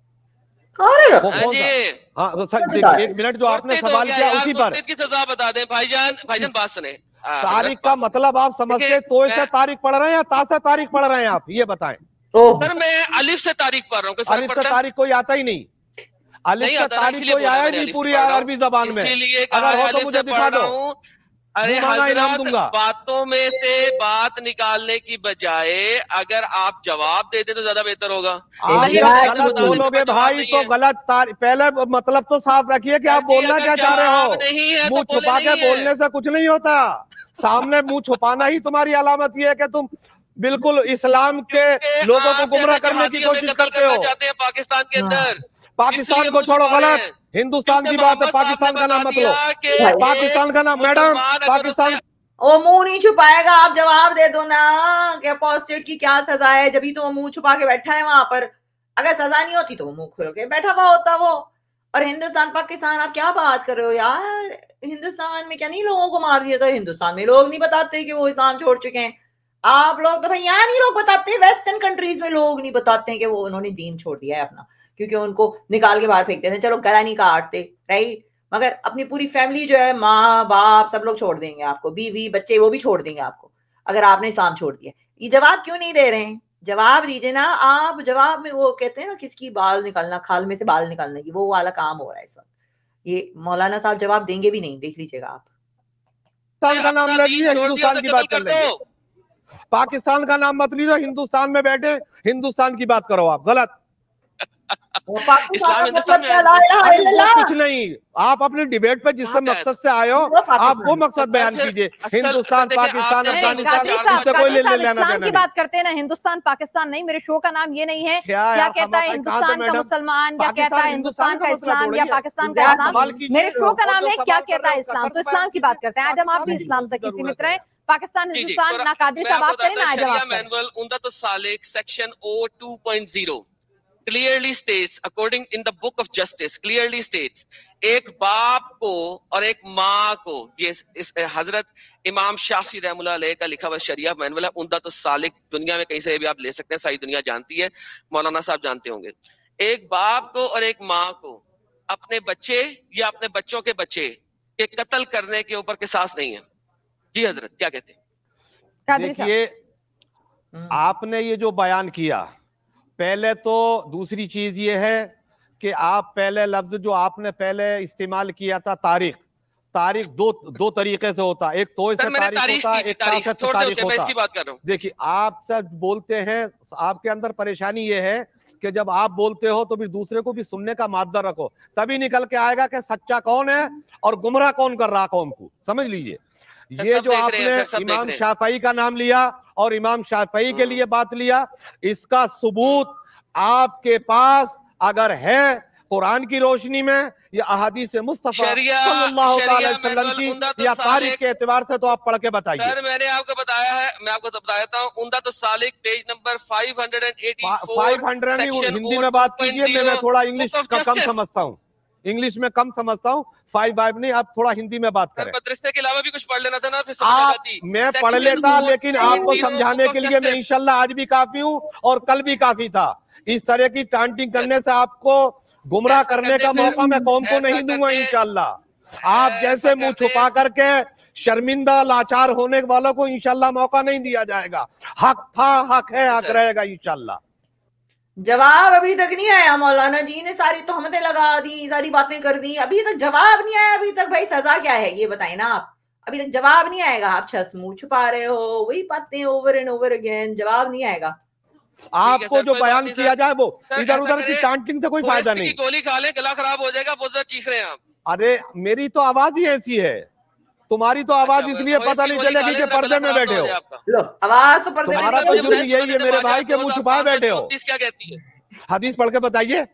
हाँ सर एक मिनट, जो आपने सवाल किया उसी पर की सजा बता दें। भाईजान बात सुने। तारीख का मतलब आप समझते तो से तारीख पढ़ रहे हैं या ता से तारीख पढ़ रहे हैं, आप ये बताएं। सर मैं अलिफ से तारीख पढ़ रहा हूँ। अलिफ से तारीख कोई आता ही नहीं, अलिफ से तारीख कोई आया ही नहीं पूरी अरबी जबान में। अगर हो तो मुझे दिखा दो। अरे हजरत, बातों में से बात निकालने की बजाय अगर आप जवाब दे दे तो ज्यादा बेहतर होगा। गलत बोलोगे भाई तो गलत पहले मतलब तो साफ रखिए कि आप बोलना क्या चाह रहे हो। मुंह छुपा के बोलने से कुछ नहीं होता, सामने मुंह छुपाना ही तुम्हारी अलामत ये है कि तुम बिल्कुल इस्लाम के लोगों को गुमराह करने की कोशिश करते हो। पाकिस्तान के अंदर, पाकिस्तान को छोड़ो, गलत, हिंदुस्तान की बात है, पाकिस्तान का नाम मत लो, पाकिस्तान का नाम, मैडम पाकिस्तान। वो मुंह नहीं छुपाएगा, आप जवाब दे दो ना कि अपोस्टेट की क्या सजा है, जब ही तो वो मुंह छुपा के बैठा है वहां पर। अगर सजा नहीं होती तो वो मुंह खोल के बैठा हुआ होता वो। और हिंदुस्तान पाकिस्तान, आप क्या बात कर रहे हो यार? हिंदुस्तान में क्या नहीं लोगों को मार दिया था? हिंदुस्तान में लोग नहीं बताते कि वो इस्लाम छोड़ चुके हैं। आप लोग तो भाई यहाँ नहीं लोग बताते, वेस्टर्न कंट्रीज में लोग नहीं बताते हैं कि वो उन्होंने दीन छोड़ दिया है अपना, क्योंकि उनको निकाल के बाहर फेंक देते हैं। चलो गला नहीं काटते, राइट, मगर अपनी पूरी फैमिली जो है, माँ बाप सब लोग छोड़ देंगे आपको, बीवी बच्चे वो भी छोड़ देंगे आपको अगर आपने इस्लाम छोड़ दिया। ये जवाब क्यों नहीं दे रहे हैं? जवाब दीजिए ना आप। जवाब में वो कहते हैं ना किसकी बाल निकालना, खाल में से बाल निकालने की, वो वाला काम हो रहा है इस वक्त। ये मौलाना साहब जवाब देंगे भी नहीं, देख लीजिएगा आप। का नाम ले लीजिए, हिंदुस्तान की बात कर लेंगे। पाकिस्तान का नाम मत लीजिए, हिंदुस्तान में बैठे हिंदुस्तान की बात करो आप। गलत, कुछ नहीं, आप अपने डिबेट पे जिससे मकसद से आए हो आप वो मकसद बयान कीजिए। हिंदुस्तान पाकिस्तान अफगानिस्तान से कोई लेना देना की बात करते हैं ना, हिंदुस्तान पाकिस्तान नहीं। मेरे शो का नाम ये नहीं है क्या कहता है हिंदुस्तान का मुसलमान, या कहता है हिंदुस्तान का इस्लाम, या पाकिस्तान का इस्लाम। मेरे शो का नाम है क्या कहता है इस्लाम, तो इस्लाम की बात करते हैं। आदम आप भी इस्लाम तक सीमित रहे, पाकिस्तान हिंदुस्तान ना। कादरी साहब आप करें ना जवाब। मैनुअल उनका तो Salik section O2.0 clearly states, according in the book of justice clearly states, एक बाप को और एक माँ को, ये इस हजरत इमाम शाफी रहमुल्लाह अलैह का लिखा हुआ शरिया मैनुअल है। उनका तो सालिक दुनिया में कहीं से भी आप ले सकते हैं, सारी दुनिया जानती है, मौलाना साहब जानते होंगे। एक बाप को और एक माँ को अपने बच्चे या अपने बच्चों के बच्चे कि कत्ल करने के ऊपर किसास नहीं है। जी हजरत क्या कहते हैं? कादरी साहब, देखिए आपने ये जो बयान किया, पहले तो दूसरी चीज ये है कि आप पहले लफ्ज जो आपने पहले इस्तेमाल किया था तारीख, तारीख दो तरीके से होता है, एक तो से तारीख होता है, एक तारीख होता है। देखिए आप सब बोलते हैं, आपके अंदर परेशानी ये है कि जब आप बोलते हो तो फिर दूसरे को भी सुनने का मादा रखो, तभी निकल के आएगा कि सच्चा कौन है और गुमराह कौन कर रहा कौम को। समझ लीजिए, ये जो आपने इमाम शाफई का नाम लिया और इमाम शाफई के लिए बात लिया, इसका सबूत आपके पास अगर है कुरान की रोशनी में या अहादीस मुस्तफा सल्लल्लाहु अलैहि वसल्लम की या तारीख के एतबार से, तो आप पढ़ के बताइए। सर मैंने आपको बताया है, मैं आपको तो बताता हूँ, उम्दतुल सालिक पेज नंबर 584 हिंदी में बात कीजिए, मैं थोड़ा इंग्लिश का कम समझता हूँ, इंग्लिश में कम समझता हूँ। 5 नहीं, आप थोड़ा हिंदी में बात करें। मदरसे के अलावा भी कुछ पढ़ लेना था ना, फिर आप मैं पढ़ लेता, लेकिन आपको समझाने के लिए मैं इंशाल्लाह आज भी काफी हूँ और कल भी काफी था। इस तरह की टांटिंग करने से आपको गुमराह करने का मौका मैं कौम को नहीं दूंगा इंशाल्लाह। आप जैसे मुंह छुपा करके शर्मिंदा लाचार होने वालों को इंशाल्लाह मौका नहीं दिया जाएगा। हक था, हक है, हक रहेगा इंशाल्लाह। जवाब अभी तक नहीं आया। मौलाना जी ने सारी तोहमतें लगा दी, सारी बातें कर दी, अभी तक जवाब नहीं आया। अभी तक भाई सजा क्या है ये बताएं ना आप। अभी तक जवाब नहीं आएगा। आप मुंह छुपा रहे हो, वही बातें ओवर एंड ओवर अगेन, जवाब नहीं आएगा। आपको जो बयान किया जाए वो इधर उधर की टांटिंग से कोई फायदा नहीं। गोली खा ले, गला खराब हो जाएगा, बहुत ज्यादा चीख रहे हैं आप। अरे मेरी तो आवाज ही ऐसी है, तुम्हारी तो आवाज इसलिए पता नहीं चलेगी कि पर्दे में बैठे हो। लो आवाज तो पर्दे में, तुम्हारा तो जुर्म यही है मेरे भाई के मुंह छुपाए बैठे हो। क्या कहती है हदीस पढ़ के बताइए।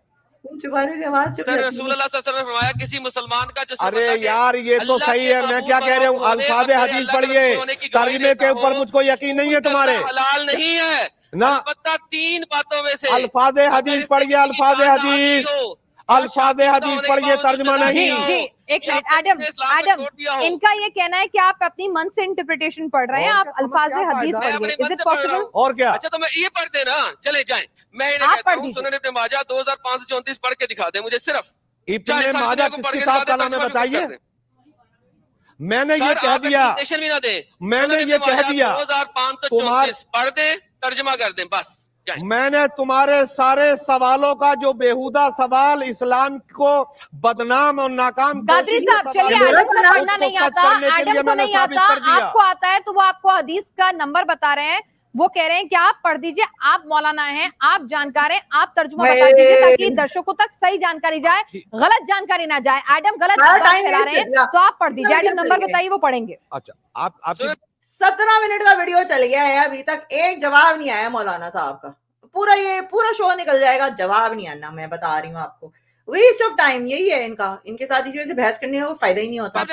किसी मुसलमान का जो, अरे यार ये तो सही है, मैं क्या कह रहा हूँ, अल्फाज हदीस पढ़िए, तर्जुमे के ऊपर मुझको यकीन नहीं है तुम्हारे। हलाल नहीं है ना, अलबत्ता 3 बातों में से अल्फाज हदीस पढ़िए, अल्फाज हदीस, अल्फाज हदीस पढ़िए, तर्जुमा नहीं। जी एक मिनट एडम, इनका ये कहना है कि आप अपनी मन से इंटरप्रिटेशन पढ़ रहे हैं, आप अल्फाज हदीस पढ़िए। Is it possible? और क्या? अच्छा तो मैं ये पढ़ देना, चले जाएं। मैं इन्हें कहता हूं सुनन इब्न माजा 2534 पढ़ के दिखा दे मुझे सिर्फ। इब्न माजा किस किताब का नाम है बताइए। मैंने ये कह दिया, मैंने ये कह दिया 2534 पढ़ दे, तर्जुमा कर दे बस। मैंने तुम्हारे सारे सवालों का जो बेहुदा सवाल इस्लाम को बदनाम और नाकाम, कादरी साहब चलिए, एडम को पढ़ना नहीं आता, एडम को नहीं आता, आपको आता है तो वो आपको हदीस का नंबर बता रहे हैं। वो कह रहे हैं कि आप पढ़ दीजिए, आप मौलाना हैं, आप जानकार हैं, आप तर्जुमा बता दीजिए ताकि दर्शकों तक सही जानकारी जाए, गलत जानकारी ना जाए। एडम गलत बात फैला रहे हैं तो आप पढ़ दीजिए। एडम नंबर बताइए, वो पढ़ेंगे। अच्छा आप 17 मिनट का वीडियो चल गया है, अभी तक एक जवाब नहीं आया मौलाना साहब का। पूरा शो निकल जाएगा, जवाब नहीं आना। मैं बता रही हूँ आपको, वेस्ट ऑफ टाइम यही है इनका। इनके साथ इसी वजह से बहस करने का कोई फायदा ही नहीं होता।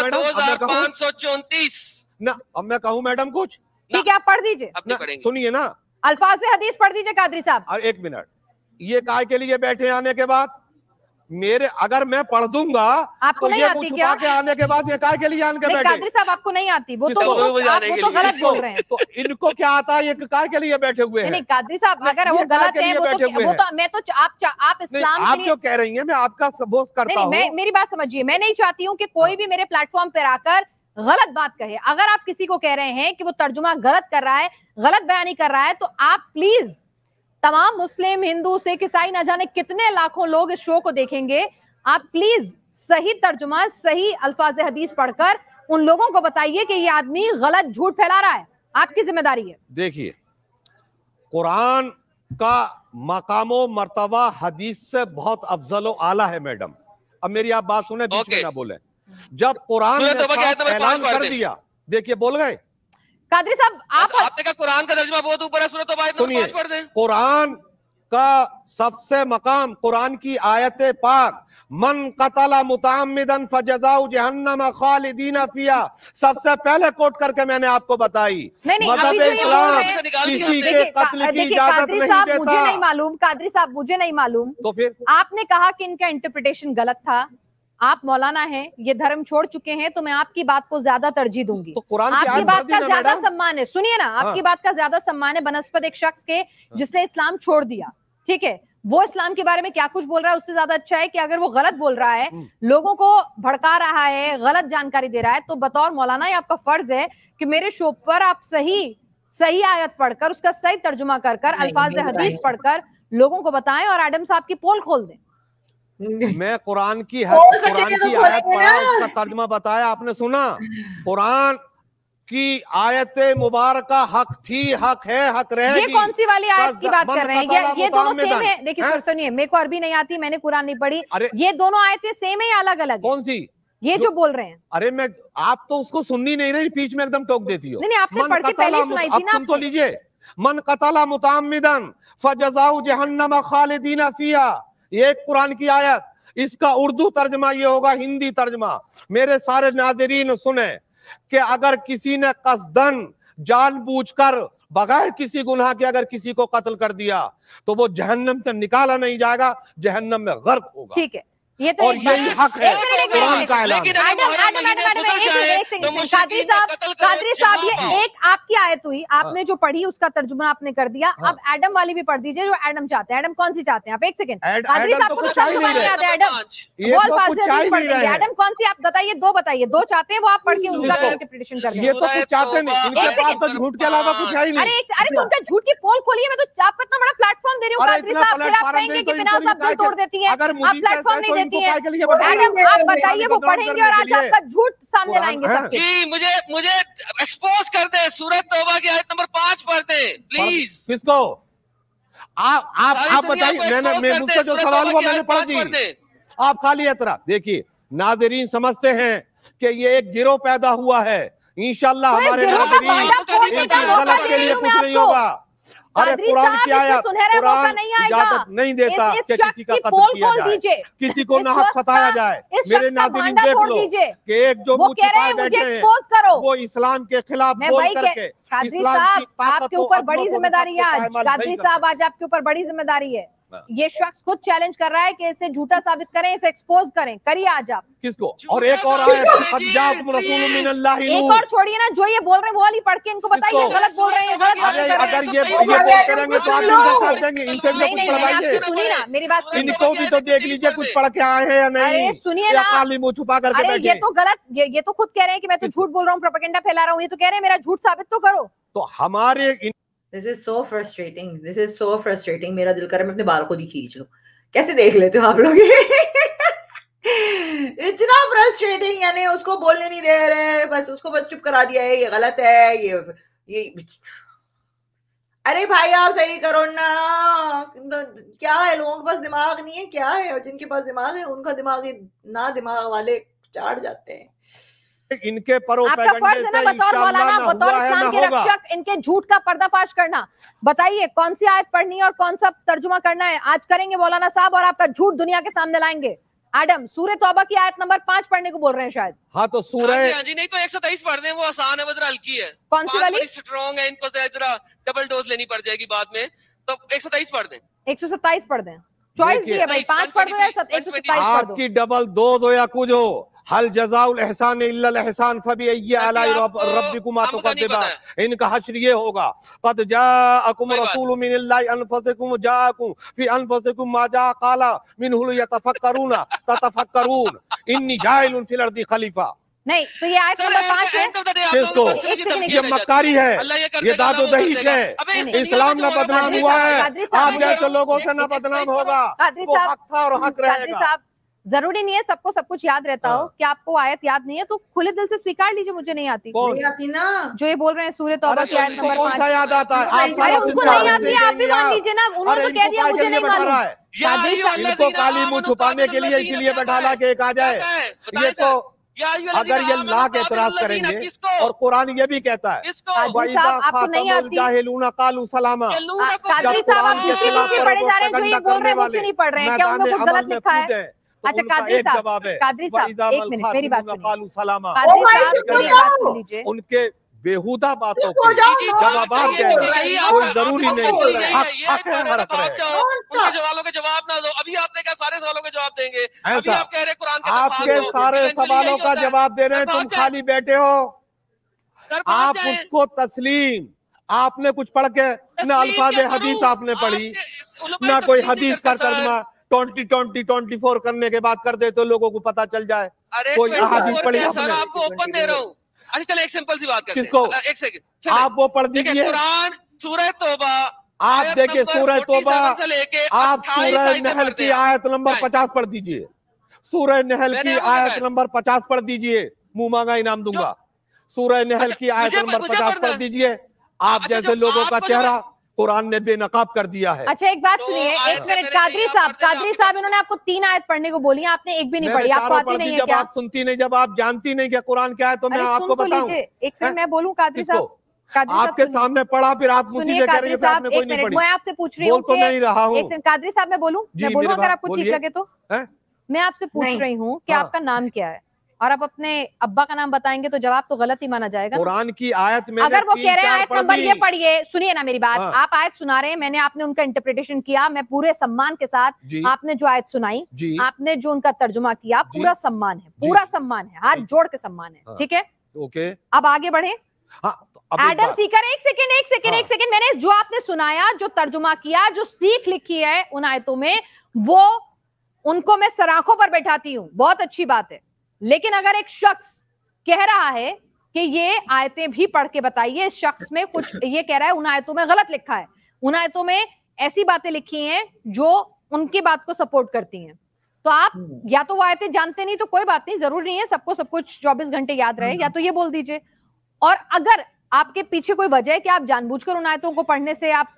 2534 ना, अब मैं कहूँ मैडम कुछ? ठीक है आप पढ़ दीजिए, सुनिए ना, अल्फाज हदीस पढ़ दीजिए कादरी साहब। और 1 मिनट, ये काय के लिए बैठे आने के बाद मेरे, अगर मैं पढ़ दूंगा आपको नहीं आती क्या? के आने के बाद ये काय के लिए आने के बैठे? कादरी साहब आपको नहीं आती, वो तो गलत बोल रहे हैं। तो इनको क्या आता है, ये काय के लिए बैठे हुए हैं? नहीं कादरी साहब, अगर वो गलत है वो तो मैं तो आप इस्लाम आप जो कह रही हैं मैं आपका सपोर्ट करता हूं। मेरी बात समझिए, मैं नहीं चाहती हूँ कि कोई भी मेरे प्लेटफॉर्म पर आकर गलत बात कहे। अगर आप किसी को कह रहे हैं कि वो तर्जुमा गलत कर रहा है, गलत बयानी कर रहा है, तो आप प्लीज, तमाम मुस्लिम, हिंदू, सिख, ईसाई, न जाने कितने लाखों लोग इस शो को देखेंगे, आप प्लीज सही तर्जुमा, सही अल्फाज हदीस पढ़कर उन लोगों को बताइए कि ये आदमी गलत झूठ फैला रहा है। आपकी जिम्मेदारी है। देखिए, कुरान का मकामो मर्तबा हदीस से बहुत अफजल आला है मैडम। अब मेरी आप बात सुने, बीच में ना बोले। जब कुरान ने ऐलान कर दिया, देखिए बोल गए कादरी साहब, आपने कहा कुरान का तर्जुमा बहुत ऊपर है, सूरत तौबा सुनिए, कुरान का सबसे मकाम, कुरान की आयत पाक, मन कतला मुताम्मिदन फजजाउ जहन्नम खालिदीना फिया, सबसे पहले कोट करके मैंने आपको बताई। मज़हब इस्लाम किसी के कत्ल की इजाजत नहीं देता। मुझे नहीं मालूम कादरी साहब, मुझे नहीं मालूम। तो फिर आपने कहा कि इनका इंटरप्रिटेशन गलत था। आप मौलाना हैं, ये धर्म छोड़ चुके हैं, तो मैं आपकी बात को ज्यादा तरजीह दूंगी। तो कुरान आपकी बात का ज्यादा सम्मान है। सुनिए ना, आपकी बात का ज्यादा सम्मान है बनस्पत एक शख्स के जिसने इस्लाम छोड़ दिया, ठीक है, वो इस्लाम के बारे में क्या कुछ बोल रहा है उससे ज्यादा अच्छा है कि अगर वो गलत बोल रहा है, लोगों को भड़का रहा है, गलत जानकारी दे रहा है, तो बतौर मौलाना ये आपका फर्ज है कि मेरे शो पर आप सही आयत पढ़कर उसका सही तर्जुमा कर अल्फाज हदीस पढ़कर लोगों को बताएं और एडम साहब की पोल खोल दें। मैं कुरान की आयत पढ़ा, उसका तर्जुमा बताया, आपने सुना? कुरान की आयत मुबारका हक थी, हक है, हक रहेगी। ये कौन सी वाली आयत की बात कर रहे हैं? ये दोनों सेम है। देखिए सर सुनिए, मेरे को अरबी नहीं आती, मैंने कुरान नहीं पढ़ी, ये दोनों आयतें सेम है या अलग अलग? कौन सी? ये जो बोल रहे हैं। अरे मैं, आप तो उसको सुननी नहीं रही, बीच में एकदम टोक देती हो। नहीं आपने पढ़ के पहले सुनाई थी ना। सुन तो लीजिए, मन कतला मुताम्मिदन फजज़ाउ जहन्नम खालिदीना फिहा, ये कुरान की आयत, इसका उर्दू तर्जमा ये होगा, हिंदी तर्जमा मेरे सारे नाज़रीन सुने कि अगर किसी ने कसदन जानबूझकर बगैर किसी गुनाह के अगर किसी को कत्ल कर दिया तो वो जहन्नम से निकाला नहीं जाएगा, जहन्नम में गर्क होगा। ठीक है, ये तो और यही हक है कुरान का ऐलान। कादरी साहब, ये एक आपकी आयत हुई, आपने जो पढ़ी उसका तर्जुमा आपने कर दिया। अब एडम वाली भी पढ़ दीजिए जो एडम चाहते हैं। एडम कौन सी चाहते हैं आप? एक सेकंड, कादरी साहब को तो तर्जुमा नहीं आता। एडम कौन सी आप बताइए, दो बताइए, दो चाहते हैं वो आप पढ़ के उनका इंटरप्रिटेशन कर। ये तो कुछ चाहते नहीं, इनके पास तो झूठ के अलावा कुछ है ही नहीं। अरे तो उनका झूठ की पोल खोलिए, मैं तो आपको इतना बड़ा प्लेटफॉर्म दे रही हूँ कादरी साहब, फिर आप कहेंगे कि बिना सब दिल तोड़ देती है, आप प्लेटफॉर्म नहीं देती है। एडम आप बताइए, वो पढ़ेंगे और आज आपका झूठ सामने लाएंगे सबके। जी मुझे एक्सपोज कर दे, सूरत तौबा की आयत नंबर 5 पढ़ दे प्लीज। किसको? आप बताइए, मैंने मुझसे जो सवाल हुआ मैंने पढ़ दी, आप खाली एतरा देखिए। नाज़रीन समझते हैं कि ये एक गिरोह पैदा हुआ है, इंशाल्लाह हमारे नाज़रीन गलत के लिए कुछ नहीं होगा। अरे कुरान की आयत, कुरान इजाजत नहीं देता कि किसी का कत्ल किया जाए, किसी को नाहक सताया जाए। मेरे नाज़रीन देख लो कि एक जो मुझ छिपाए बैठे हैं वो इस्लाम के खिलाफ बोल करके इस्लाम की ताकत आपके ऊपर बड़ी जिम्मेदारी है। आज कादरी साहब, आज आपके ऊपर बड़ी जिम्मेदारी है। ये शख्स खुद चैलेंज कर रहा है कि इसे झूठा साबित करें, इसे एक्सपोज करें। करिए आज आप। किसको? और एक और आयत, एक और छोड़िए ना, जो ये बोल रहे हैं वो वाली पढ़ के इनको बताइए गलत बोल रहे हैं, अगर ये बोल करेंगे तो आप इनका साथ देंगे, इनसे भी कुछ पढ़वाइए। सुनिए ना मेरी बात, इनको भी तो देख लीजिए कुछ पढ़ के आए हैं या नहीं। सुनिए ना, खाली मुंह छुपा करके बैठे। ये तो गलत, ये तो खुद कह रहे हैं कि मैं तो झूठ बोल रहा हूँ, प्रोपेगेंडा फैला रहा हूँ। ये तो कह रहे हैं मेरा झूठ साबित तो करो। तो हमारे This is so frustrating. This is so frustrating. मेरा दिल कर रहा है मैं अपने बाल खुद ही खींच लूं। कैसे देख लेते हो आप लोग? इतना फ्रस्ट्रेटिंग, यानी उसको बोलने नहीं दे रहे, बस उसको बस चुप करा दिया है, ये गलत है, ये अरे भाई आप सही करो ना। क्या है, लोगों के पास दिमाग नहीं है क्या है? और जिनके पास दिमाग है उनका दिमाग ना दिमाग वाले चाट जाते हैं। इनके आपका फर्ज है ना बतौर मौलाना, बतौर इस्लाम के रक्षक, इनके झूठ का पर्दाफाश करना। बताइए कौन सी आयत पढ़नी है और कौन सा तर्जुमा करना है, आज करेंगे मौलाना साहब, और आपका झूठ दुनिया के सामने लाएंगे। एडम, सूरह तौबा की आयत नंबर 5 पढ़ने को बोल रहे हैं शायद। हाँ तो सूरह, हाँ जी, नहीं तो 123 पढ़ दें, वो आसान है, बदरा हल्की है। कौन सी वाली? स्ट्रॉन्ग है, इनको जरा डबल डोज लेनी पड़ जाएगी बाद में, तो 127 पढ़ दें। 127 पढ़ दें, चॉइस भी है भाई, 5 पढ़ दो या 127 पढ़ दो। आपकी डबल दो या कुछ हो। हल जज़ाउल एहसान इल्लल एहसान फबिअय्यि आलाइ रब्बिकुमा तुकज़्ज़िबान। इनका हश्र ये होगा, क़द जाअकुम रसूलुम मिनल्लाहि अनफुसिकुम जाअकुम फी अनफुसिकुम मा जाअ क़ाला मिनहु यतफक्करूना ततफक्करून इन्नी जाइलुन फिल अर्दि खलीफा। नहीं तो ये आयत नंबर 5 है। किसको? ये मक्कारी है, ये दादो दहीश है। इस्लाम ना बदनाम हुआ है, आप जैसे लोगों से ना बदनाम होगा। वो हक था और हक रहेगा। जरूरी नहीं है सबको सब कुछ याद रहता हो। कि आपको आयत याद नहीं है तो खुले दिल से स्वीकार लीजिए, मुझे नहीं आती। नहीं आती ना, जो ये बोल रहे हैं सूरह तौबा की आयत नंबर 5 याद आता है। अरे उनको नहीं आती, आप भी मान लीजिए ना, उन्होंने तो कह दिया मुझे नहीं मालूम। इनको काली मुंह छुपाने के लिए इसीलिए बैठाला के एक आ जाए। ये तो अगर ये ला के एतराज करेंगे, और कुरान ये भी कहता है आपको नहीं आती। कालू सलामा। कादरी साहब आप दूसरी पढ़े जा रहे हैं, जो ये बोल रहे हैं वो क्यों नहीं पढ़ रहे हैं? क्या उन्होंने कुछ गलत लिखा है? अच्छा कादरी साहब, एक मिनट मेरी बात सुनिए। कादरी साहब मेरी बात सुन लीजिए। उनके बेहुदा बातों को जवाब कोई जरूरी नहीं, उनके सवालों के जवाब ना दो। अभी आपने क्या सारे सवालों के जवाब देंगे? ऐसा आप कह रहे कुरान का आपके सारे सवालों का जवाब दे रहे हैं, तुम खाली बैठे हो। आप उसको तस्लीम, आपने कुछ पढ़ के ना अल्फाज हदीस आपने पढ़ी, ना कोई हदीस का तर्जुमा 2024 करने के बाद कर दे तो लोगों को पता चल जाए। अरे कोई हदीस पढ़ी सर, आपको ओपन दे रहा हूँ। अच्छा चलो एक सिंपल सी बात करते हैं। किसको? एक सेकंड आप वो पढ़ दीजिए। कुरान सूरह तौबा, आप देखिए सूरह तौबा, से लेके आप सूरह नहल की आयत नंबर 50 पढ़ दीजिए। सूरह नहल की आयत नंबर 50 पढ़ दीजिए, मुंह मांगा इनाम दूंगा। सूरह नहल की आयत नंबर 50 पढ़ दीजिए। आप जैसे लोगों का चेहरा कुरान ने बेनकाब कर दिया है। अच्छा एक बात सुनिए, एक मिनट। कादरी साहब इन्होंने आपको 3 आयत पढ़ने को बोली, आपने एक भी नहीं पढ़ी। आपको आती नहीं है क्या? आप सुनती नहीं, जब आप जानती नहीं क्या कुरान क्या है तो मैं आपको बताऊं। एक सेकंड मैं बोलूं कादरी साहब, आपके सामने पढ़ा, फिर आप मुझसे कह रही हैं आपने कोई नहीं पढ़ी। मैं आपसे पूछ रही हूँ, बोल तो नहीं रहा हूँ। एक सेकंड कादरी साहब मैं बोलूं अगर आपको ठीक लगे तो। मैं आपसे पूछ रही हूँ कि आपका नाम क्या है, और आप अपने अब्बा का नाम बताएंगे तो जवाब तो गलत ही माना जाएगा। कुरान की आयत में अगर वो कह रहे हैं आयत नंबर ये पढ़िए, सुनिए ना मेरी बात। आप आयत सुना रहे हैं, मैंने आपने उनका इंटरप्रिटेशन किया, मैं पूरे सम्मान के साथ आपने जो आयत सुनाई, आपने जो उनका तर्जुमा किया, पूरा सम्मान है, पूरा सम्मान है, हाथ जोड़ के सम्मान है, ठीक है? ओके, अब आगे बढ़े। एडम सीकर, एक सेकंड, मैंने जो आपने सुनाया, जो तर्जुमा किया, जो सीख लिखी है उन आयतों में, वो उनको मैं सराखों पर बैठाती हूँ, बहुत अच्छी बात है। लेकिन अगर एक शख्स कह रहा है कि ये आयतें भी पढ़ के बताइए, इस शख्स में कुछ ये कह रहा है उन आयतों में गलत लिखा है, उन आयतों में ऐसी बातें लिखी हैं जो उनकी बात को सपोर्ट करती हैं, तो आप या तो वो आयतें जानते नहीं तो कोई बात नहीं, जरूरी नहीं है सबको सब कुछ 24 घंटे याद रहे, या तो ये बोल दीजिए। और अगर आपके पीछे कोई वजह है कि आप जानबूझकर उन आयतों को पढ़ने से आप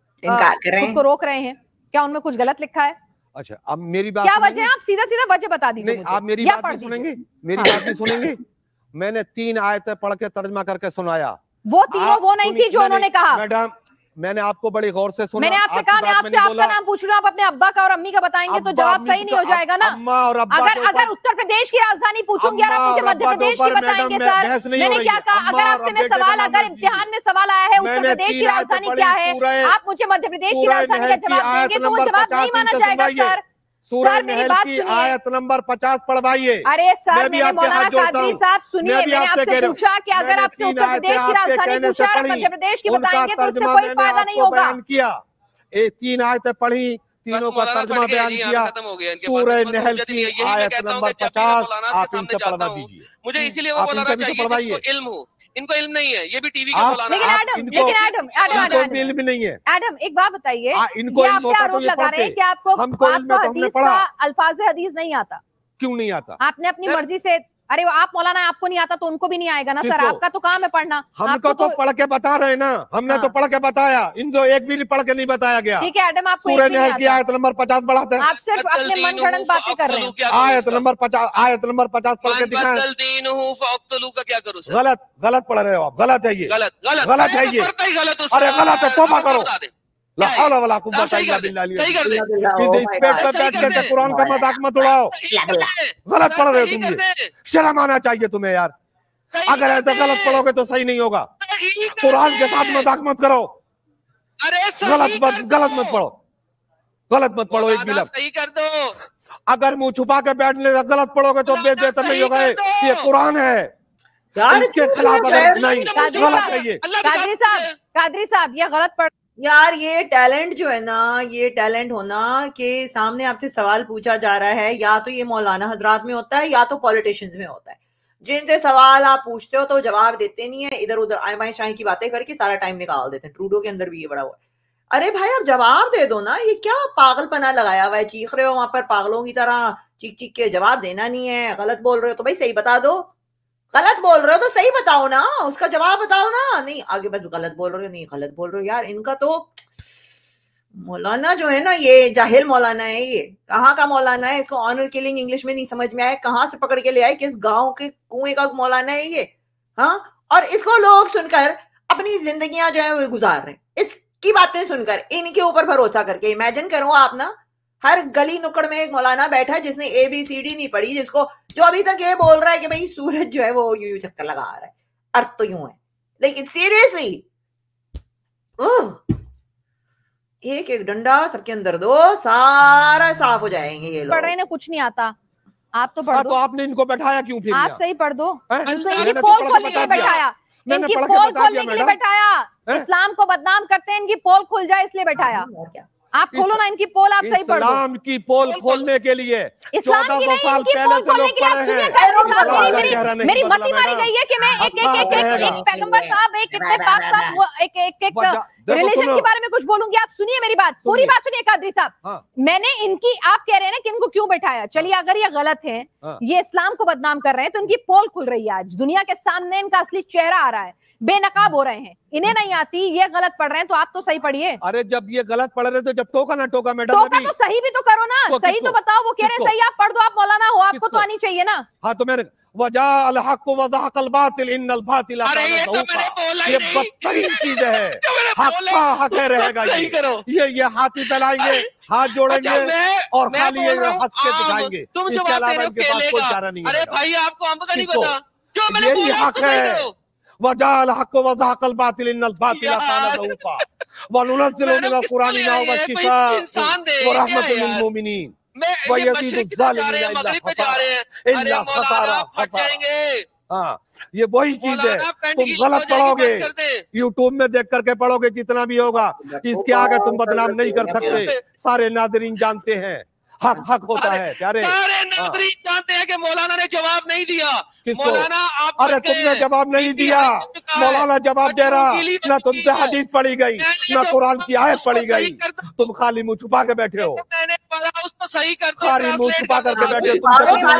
खुद को रोक रहे हैं, क्या उनमें कुछ गलत लिखा है? अच्छा, अब मेरी बात क्या वजह है? आप सीधा वजह बता दीजिए मुझे। आप मेरी बात भी सुनेंगे, मेरी बात भी सुनेंगे। मैंने 3 आयतें पढ़ के तर्जुमा करके सुनाया। वो तीनों वो नहीं थी जो उन्होंने कहा। मैडम, मैंने आपको बड़ी गौर से सुना। मैंने आपसे कहा, मैं आपसे आपका नाम पूछ रहा हूँ, आप अपने अब्बा का और अम्मी का बताएंगे तो जवाब सही नहीं हो जाएगा ना। अगर उत्तर प्रदेश की राजधानी पूछूंगी और आप मुझे मध्य प्रदेश की बताएंगे सर, मैंने क्या कहा? अगर आपसे मैं सवाल, अगर इम्तिहान में सवाल आया है उत्तर प्रदेश की राजधानी क्या है, आप मुझे मध्य प्रदेश की राजधानी का जवाब देंगे तो वो जवाब नहीं माना जाएगा सर। सूरह नहल की आयत नंबर 50 पढ़वाइए। अरे सर, मैंने मौलाना कादरी साहब सुनिए, मैंने आपसे पूछा कि अगर आपसे उत्तर प्रदेश की राजधानी पूछा और मध्य प्रदेश की बताएंगे तो उससे कोई फायदा नहीं होगा। बयान किया, 3 आयतें पढ़ी, तीनों का तर्जुमा बयान किया। सूरह नहल की आयत नंबर 50 आप इनसे पढ़वा दीजिए। मुझे इसीलिए वो बोलना चाहिए जिसको इल्म हो, इनको इल्म नहीं है, ये भी टीवी का बोला। लेकिन एडम इल्म नहीं है। एडम एक बात बताइए, इनको आप क्या आरोप लगा रहे हैं कि आपको हदीस का अल्फाज हदीस नहीं आता? क्यों नहीं आता? आपने अपनी मर्जी से, अरे आप मौलाना आपको नहीं आता तो उनको भी नहीं आएगा ना सर, आपका तो काम है पढ़ना। हमको तो पढ़ के बता रहे ना, हमने तो पढ़ के बताया, इनको एक भी पढ़ के नहीं बताया गया। ठीक है एडम, आपको सूरह नहल की आयत नंबर 50 बढ़ाते हैं। आप सिर्फ अपने मन गढ़ंत बातें कर रहे हैं। आयत नंबर 50 पढ़ के दिखाएं। का क्या करूं? गलत पढ़ रहे हो आप, गलत है ये, गलत है ये। अरे गलत है, तौबा करो। ला हौला वला कुव्वता इल्ला बिल्लाह। इस पेट पे बैठ के कुरान का मजाक मत उड़ाओ, गलत पढ़ रहे हो तुम। ये शर्म आना चाहिए तुम्हें यार, अगर ऐसे गलत पढ़ोगे तो सही नहीं होगा। कुरान के साथ मजाक मत करो, गलत मत पढ़ो, गलत मत पढ़ो एक भी लफ्ज़। सही कर दो। अगर मुंह छुपा के बैठने से गलत पढ़ोगे तो बेहतर नहीं होगा। ये कुरान है यार, इसके खिलाफ अगर नहीं गलत है ये। कादरी साहब ये गलत पढ़ यार, ये टैलेंट जो है ना, ये टैलेंट होना कि सामने आपसे सवाल पूछा जा रहा है, या तो ये मौलाना हजरात में होता है या तो पॉलिटिशियंस में होता है, जिनसे सवाल आप पूछते हो तो जवाब देते नहीं है, इधर उधर आयमाई शाही की बातें करके सारा टाइम निकाल देते हैं। ट्रूडो के अंदर भी ये बड़ा हुआ है। अरे भाई आप जवाब दे दो ना, ये क्या पागलपना लगाया हुआ है, चीख रहे हो वहां पर पागलों की तरह, चीख चीख के जवाब देना नहीं है। गलत बोल रहे हो तो भाई सही बता दो, गलत बोल रहे हो तो सही बताओ ना, उसका जवाब बताओ ना। नहीं आगे बस गलत बोल रहे हो, नहीं गलत बोल रहे हो। यार इनका तो मौलाना जो है ना, ये जाहिल मौलाना है। ये कहाँ का मौलाना है? इसको ऑनर किलिंग इंग्लिश में नहीं समझ में आया, कहाँ से पकड़ के ले आए, किस गांव के कुएं का मौलाना है ये? हाँ, और इसको लोग सुनकर अपनी जिंदगियां जो है वो गुजार रहे हैं, इसकी बातें सुनकर, इनके ऊपर भरोसा करके। इमेजिन करो आप ना, हर गली नुक्कड़ में एक मौलाना बैठा है जिसने ABCD नहीं पढ़ी, जिसको जो अभी तक ये बोल रहा है कि भाई सूरज जो है वो यूं चक्कर लगा रहा है, अर्थ तो यूं है। लेकिन सीरियसली एक एक डंडा सबके अंदर दो, सारा साफ हो जाएंगे ये लोग। पढ़ रहे ना, कुछ नहीं आता, आप तो पढ़ दो। तो आपने इनको बैठाया क्यों फिर? आप सही पढ़ दो। इनकी पोल खोलने के लिए बैठाया, इनकी पोल खोलने के लिए बैठाया। इस्लाम को बदनाम करते हैं, इनकी पोल खुल जाए इसलिए बैठाया। आप खोलो ना इनकी पोल, आप सही पढ़ दो। इस्लाम की पोल खोलने के लिए इस्लाम की नहीं, इनकी पोल खोलने के लिए आप सुनिए कादरी साहब, मेरी मती मारी गई है कि मैं एक पैगंबर साहब, एक इतने पाक साहब, वो एक रिलीजन के बारे में कुछ बोलूंगी। आप सुनिए मेरी बात, पूरी बात सुनिए कादरी साहब। मैंने इनकी, आप कह रहे हैं ना कि इनको क्यों बैठाया, चलिए अगर ये गलत है, ये इस्लाम को बदनाम कर रहे हैं, तो इनकी पोल खुल रही है आज दुनिया के सामने, इनका असली चेहरा आ रहा है, बेनकाब हो रहे हैं, इन्हें नहीं आती, ये गलत पढ़ रहे हैं, तो आप तो सही पढ़िए। अरे जब ये गलत पढ़ रहे थे, जब टोका ना टोका मैडम, टोका तो सही भी तो करो ना, सही तो बताओ। वो कह रहे हैं सही, आप पढ़ दो, आप मौलाना हो, आपको तो आनी चाहिए ना। हाँ तो मैंने वजाअल हक़ व ज़हक़ल बातिल इन्नल बातिल काना ज़हूक़ा, ये बदतरीन चीज है। हक का हक है रहेगा, ये हाथी फैलाएंगे, हाथ जोड़ेंगे और खाली ये हंस के दिखाएंगे, इसके अलावा इनके पास कोई चारा नहीं है। अरे भाई आपको अंब का नहीं पता, जो मैंने यही हक है। वजाअल हक़ व ज़हक़ल बातिल इन्नल बातिल काना ज़हूक़ा व नुनज़्ज़िलु मिनल क़ुरानि मा हुवा शिफ़ाअ व रहमतुल लिल मुमिनीन व यज़ीदु ज़ालिमीना इल्ला ख़सारा। हाँ, ये वही चीज है, तुम गलत पढ़ोगे, यूट्यूब में देख करके पढ़ोगे जितना भी होगा, इसके आगे तुम बदनाम नहीं कर सकते। सारे नाज़रीन जानते हैं हक हक होता है प्यारे, सारे नाज़रीन जानते हैं कि मौलाना ने जवाब नहीं दिया। मौलाना आप, अरे तुमने जवाब नहीं दिया, मौलाना जवाब दे रहा, ना तुमसे हदीस पढ़ी गई, ना कुरान की आयत पढ़ी गई, तुम खाली मुंह छुपा के बैठे हो। मैंने पढ़ा, उसको सही कर दो, खाली मुंह छुपा करके बैठे हो।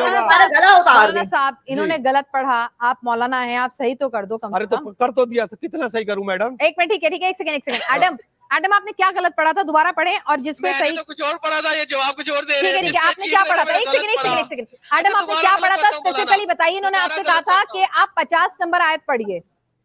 मौलाना साहब इन्होंने गलत पढ़ा, आप मौलाना हैं, आप सही तो कर दो कम से कम। अरे तो कर तो दिया, कितना सही करूं मैडम? एक मिनट, ठीक है, एक सेकंड। एडम आपने क्या गलत पढ़ा था, दोबारा पढ़े, और जिसको सही तो कुछ और पढ़ा था, ये जवाब कुछ और दे रहे हैं। ठीक है, आपने क्या पढ़ा था? एक सेकंड एडम, आपने क्या पढ़ा था स्पेसिफिकली बताइए। इन्होंने आपसे कहा था कि आप 50 नंबर आयत पढ़िए।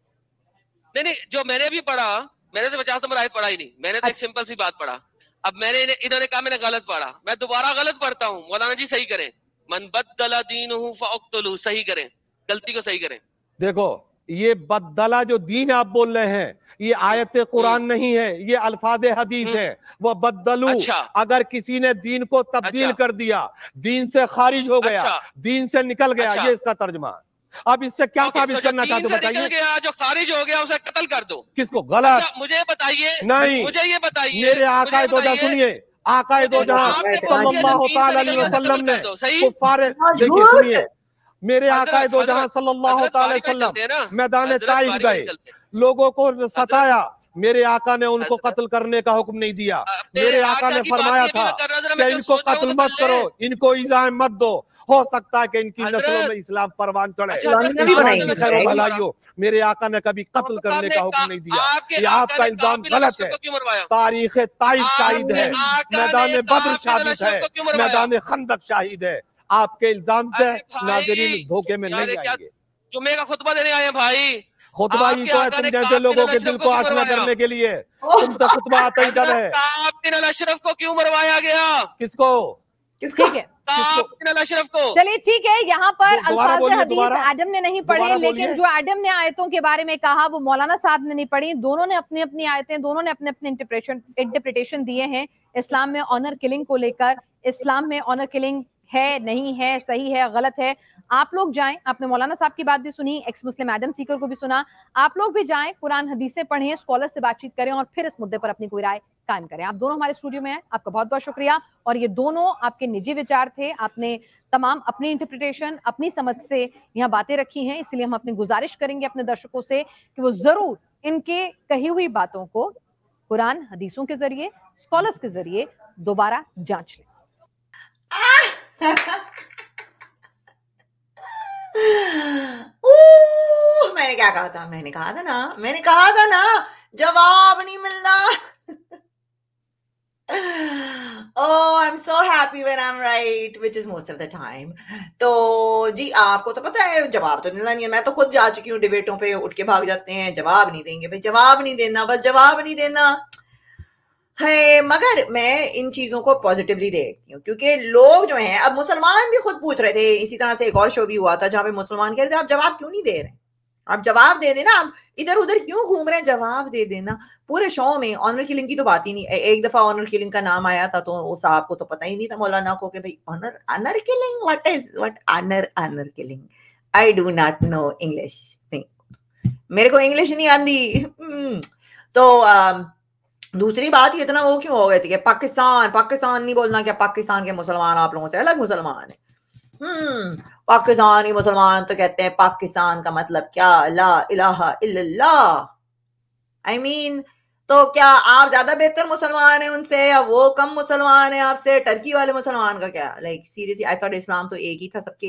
नहीं, जो मैंने भी पढ़ा, मैंने तो 50 नंबर आयत पढ़ा ही नहीं, मैंने तो एक सिंपल सी बात पढ़ा। अब इन्होंने कहा मैंने गलत पढ़ा, मैं दोबारा गलत पढ़ता हूँ। मौलाना जी सही करें, मन बद्दला दीनहु फअक्तुलू, सही करें, गलती को सही करें। देखो ये बदला जो दीन आप बोल रहे हैं, ये आयत कुरान नहीं है, ये अल्फाज हदीस है। वो बदलू, अगर किसी ने दीन को तब्दील कर दिया, दीन से खारिज हो गया, दीन से निकल गया, ये इसका तर्जुमा। अब इससे क्या साबित करना चाहते हो बताइए? जो खारिज हो गया उसे कत्ल कर दो। किसको? गलत, मुझे बताइए, नहीं मुझे ये बताइए, मेरे आकाए दो जहां, सुनिए, आकाए दो जहां सल्लल्लाहु तआला अलैहि वसल्लम ने कुफ्फार, देखिए सुनिए, मेरे आकाए दो जहां सल्लल्लाहु अलैहि वसल्लम मैदान ताइफ गए, लोगों को सताया, मेरे आका ने उनको कत्ल करने का हुक्म नहीं दिया। मेरे आका ने फरमाया था कि इनको कत्ल मत करो, इनको इज़ा मत दो, हो सकता है कि इनकी नस्लों में इस्लाम परवान चढ़े। भलाइयो, मेरे आका ने कभी कत्ल करने का हुक्म नहीं दिया। ये आपका इल्जाम गलत है। तारीख ताइफ शाहिद है, मैदान बद्र शाहिद है, मैदान खंदक शाहिद है। आपके इल्जाम से नाज़रीन धोखे में नहीं आएंगे। जुम्मे का खुतबा देने आए हैं भाई, खुतबा ही तो है तुम जैसे लोगों के दिल को आशना करने के लिए, तुमसे खुतबा आता ही कब है? अशरफ को क्यों मरवाया गया? किसको? ठीक है, अशरफ को। चलिए ठीक है, यहाँ पर अल्फाज़ हदीस एडम ने नहीं पढ़े, लेकिन जो एडम ने आयतों के बारे में कहा वो मौलाना साहब ने नहीं पढ़ी। दोनों ने अपनी अपनी आयतें, दोनों ने अपने अपने इंटरप्रिटेशन दिए हैं इस्लाम में ऑनर किलिंग को लेकर। इस्लाम में ऑनर किलिंग है, नहीं है, सही है, गलत है। आप लोग जाएं, आपने मौलाना साहब की बात भी सुनी, एक्स मुस्लिम एडम सीकर को भी सुना, आप लोग भी जाएं, कुरान हदीसें पढ़ें, स्कॉलर से बातचीत करें और फिर इस मुद्दे पर अपनी कोई राय कायम करें। आप दोनों हमारे स्टूडियो में हैं, आपका बहुत बहुत शुक्रिया। और ये दोनों आपके निजी विचार थे, आपने तमाम अपनी इंटरप्रिटेशन, अपनी समझ से यहाँ बातें रखी हैं, इसलिए हम अपनी गुजारिश करेंगे अपने दर्शकों से कि वो जरूर इनके कही हुई बातों को कुरान हदीसों के जरिए, स्कॉलर्स के जरिए दोबारा जांच लें। मैंने क्या कहा था? मैंने कहा था ना जवाब नहीं मिलना। Oh, I'm so happy when I'm right, which is most of the time. तो जी आपको तो पता है जवाब तो मिलना नहीं है। मैं तो खुद जा चुकी हूँ डिबेटों पे, उठ के भाग जाते हैं, जवाब नहीं देंगे भाई, जवाब नहीं देना, बस जवाब नहीं देना है। मगर मैं इन चीजों को पॉजिटिवली देखती हूँ, क्योंकि लोग जो हैं, अब मुसलमान भी खुद पूछ रहे थे, इसी तरह से एक और शो भी हुआ था जहां पे मुसलमान कह रहे थे आप जवाब क्यों नहीं दे रहे, आप जवाब दे देना, आप इधर उधर क्यों घूम रहे हैं, जवाब दे देना। पूरे शो में ऑनर किलिंग की तो बात ही नहीं। एक दफा ऑनर किलिंग का नाम आया था तो उस साहब को तो पता ही नहीं था, मौलाना को, कि भाई honour killing, what honour killing, I do not know English, नहीं मेरे को इंग्लिश नहीं आती। तो दूसरी बात, ये इतना वो क्यों हो गए थे कि पाकिस्तान पाकिस्तान नहीं बोलना, क्या पाकिस्तान के मुसलमान आप लोगों से अलग मुसलमान है? पाकिस्तानी मुसलमान तो कहते हैं पाकिस्तान का मतलब क्या, ला इलाहा इल्लल्लाह। आई मीन तो क्या आप ज्यादा बेहतर मुसलमान हैं उनसे या वो कम मुसलमान है आपसे? टर्की वाले मुसलमान का क्या? Like seriously, I thought Islam तो एक ही था सबके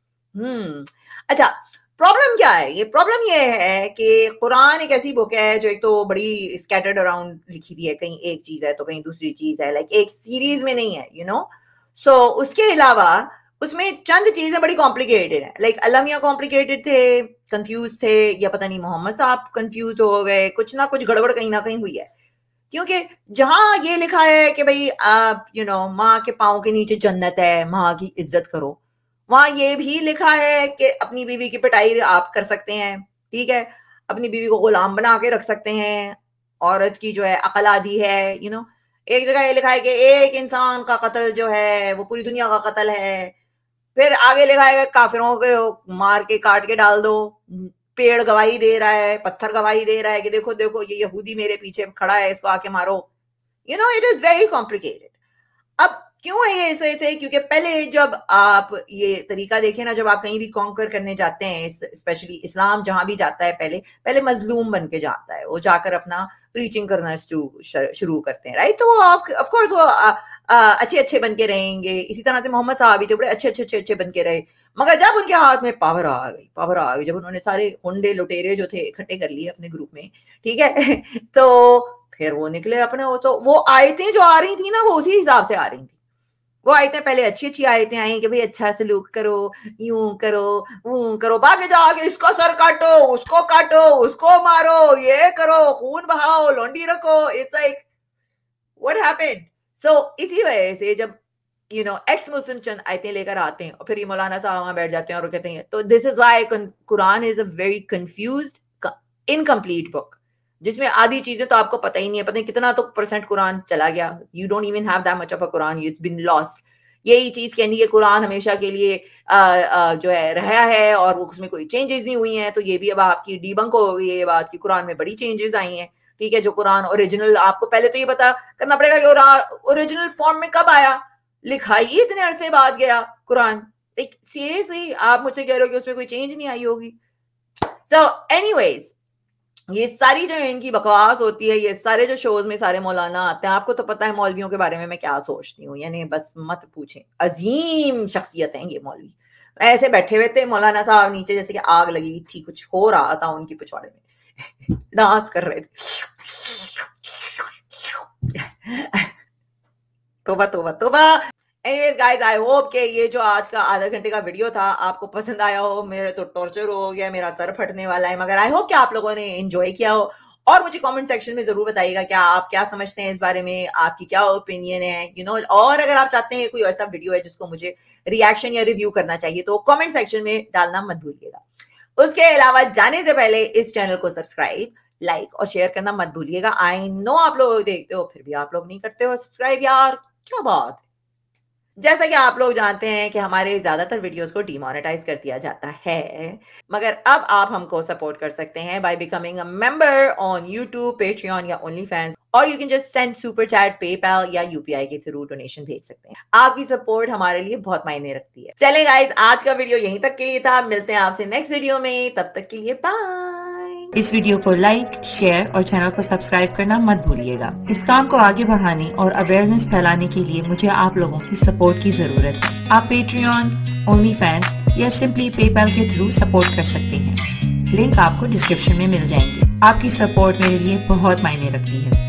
लिए। अच्छा, प्रॉब्लम क्या है? ये प्रॉब्लम ये है कि कुरान एक ऐसी बुक है जो एक तो बड़ी स्कैटर्ड अराउंड लिखी हुई है, कहीं एक चीज है तो कहीं दूसरी चीज है, लाइक एक सीरीज में नहीं है, यू नो। सो उसके अलावा उसमें चंद चीजें बड़ी कॉम्प्लिकेटेड है, लाइक अल्लाह मियां कॉम्प्लिकेटेड थे, कंफ्यूज थे, या पता नहीं मोहम्मद साहब कंफ्यूज हो गए, कुछ ना कुछ गड़बड़ कहीं ना कहीं हुई है। क्योंकि जहां ये लिखा है कि भाई आप यू नो माँ के पाँव के नीचे जन्नत है, माँ की इज्जत करो, वहां ये भी लिखा है कि अपनी बीवी की पिटाई आप कर सकते हैं, ठीक है, अपनी बीवी को गुलाम बना के रख सकते हैं, औरत की जो है अकल आधी है, यू नो। एक जगह ये लिखा है कि एक इंसान का कत्ल जो है वो पूरी दुनिया का कत्ल है। फिर आगे लिखा है काफिरों के मार के काट के डाल दो, पेड़ गवाही दे रहा है, पत्थर गवाही दे रहा है कि देखो देखो ये यहूदी मेरे पीछे खड़ा है, इसको आके मारो, you know. It is very complicated. अब क्यों है ये इस वजह से? क्योंकि पहले जब आप ये तरीका देखें ना, जब आप कहीं भी कॉन्कर करने जाते हैं, स्पेशली इस्लाम जहां भी जाता है, पहले मजलूम बन के जाता है, वो जाकर अपना प्रीचिंग करना शुरू करते हैं, राइट। तो वो ऑफ कोर्स वो अच्छे बन के रहेंगे। इसी तरह से मोहम्मद साहब भी थे, बड़े अच्छे बन के रहे, मगर जब उनके हाथ में पावर आ गई, जब उन्होंने सारे हुंडे लुटेरे जो थे इकट्ठे कर लिए अपने ग्रुप में, ठीक है तो फिर वो निकले अपने, वो आयतें जो आ रही थी ना, वो उसी हिसाब से आ रही थी। वो आयतें पहले अच्छी आयतें आई कि भाई अच्छा सलूक करो, यूं करो, वो करो, बाकी जाके इसको सर काटो, उसको काटो, उसको मारो, ये करो, खून बहाओ, लौंडी रखो। It's like what happened? So इसी वजह से जब यू नो एक्स मुस्लिम चंद आयतें लेकर आते हैं और फिर ये मौलाना साहब वहां बैठ जाते हैं और कहते हैं, तो this is why Quran is a very confused incomplete book, जिसमें आधी चीजें तो आपको पता ही नहीं है, पता नहीं कितना तो % कुरान चला गया, you don't even have that much of a Quran, it's been lost. यही चीज कहनी है कुरान हमेशा के लिए जो है रहा है और उसमें कोई चेंजेस नहीं हुई हैं, तो ये भी अब आपकी डीबंक हो गई है ये बात कि कुरान में बड़ी चेंजेस आई हैं, ठीक है। जो कुरान ओरिजिनल, आपको पहले तो ये पता करना पड़ेगा कि ओरिजिनल फॉर्म में कब आया, लिखा ही इतने अरसे बाद गया कुरान, लाइक सीरियसली आप मुझसे कह रहे हो कि उसमें कोई चेंज नहीं आई होगी। सो एनीवेज, ये सारी जो इनकी बकवास होती है, ये सारे जो शोज में सारे मौलाना आते हैं, आपको तो पता है मौलवियों के बारे में मैं क्या सोचती हूँ, यानी बस मत पूछें, अजीम शख्सियत हैं ये मौलवी। ऐसे बैठे हुए थे मौलाना साहब नीचे, जैसे कि आग लगी हुई थी, कुछ हो रहा था उनकी पिछवाड़े में डांस कर रहे थे। तोबा तोबा तोबा। एनीवेज गाइस, आई होप कि ये जो आज का आधा घंटे का वीडियो था आपको पसंद आया हो। मेरे तो टॉर्चर हो गया, मेरा सर फटने वाला है, मगर आई होप कि आप लोगों ने एंजॉय किया हो। और मुझे कमेंट सेक्शन में जरूर बताइएगा क्या आप क्या समझते हैं इस बारे में, आपकी क्या ओपिनियन है, यू नो। और अगर आप चाहते हैं कोई ऐसा वीडियो है जिसको मुझे रिएक्शन या रिव्यू करना चाहिए, तो कमेंट सेक्शन में डालना मत भूलिएगा। उसके अलावा जाने से पहले इस चैनल को सब्सक्राइब, लाइक और शेयर करना मत भूलिएगा। आई नो आप लोग देखते हो फिर भी आप लोग नहीं करते हो सब्सक्राइब, यार क्या बात है। जैसा कि आप लोग जानते हैं कि हमारे ज्यादातर वीडियोस को डीमोनेटाइज कर दिया जाता है, मगर अब आप हमको सपोर्ट कर सकते हैं by becoming a member on YouTube, Patreon या ओनली फैंस, और you can just send super chat, PayPal या यूपीआई के थ्रू डोनेशन भेज सकते हैं। आपकी सपोर्ट हमारे लिए बहुत मायने रखती है। चलें गाइस, आज का वीडियो यहीं तक के लिए था, मिलते हैं आपसे नेक्स्ट वीडियो में, तब तक के लिए बाय। इस वीडियो को लाइक, शेयर और चैनल को सब्सक्राइब करना मत भूलिएगा। इस काम को आगे बढ़ाने और अवेयरनेस फैलाने के लिए मुझे आप लोगों की सपोर्ट की जरूरत है। आप पेट्रियन, ओनली फैंस या सिंपली पेपैल के थ्रू सपोर्ट कर सकते हैं। लिंक आपको डिस्क्रिप्शन में मिल जाएंगे। आपकी सपोर्ट मेरे लिए बहुत मायने रखती है।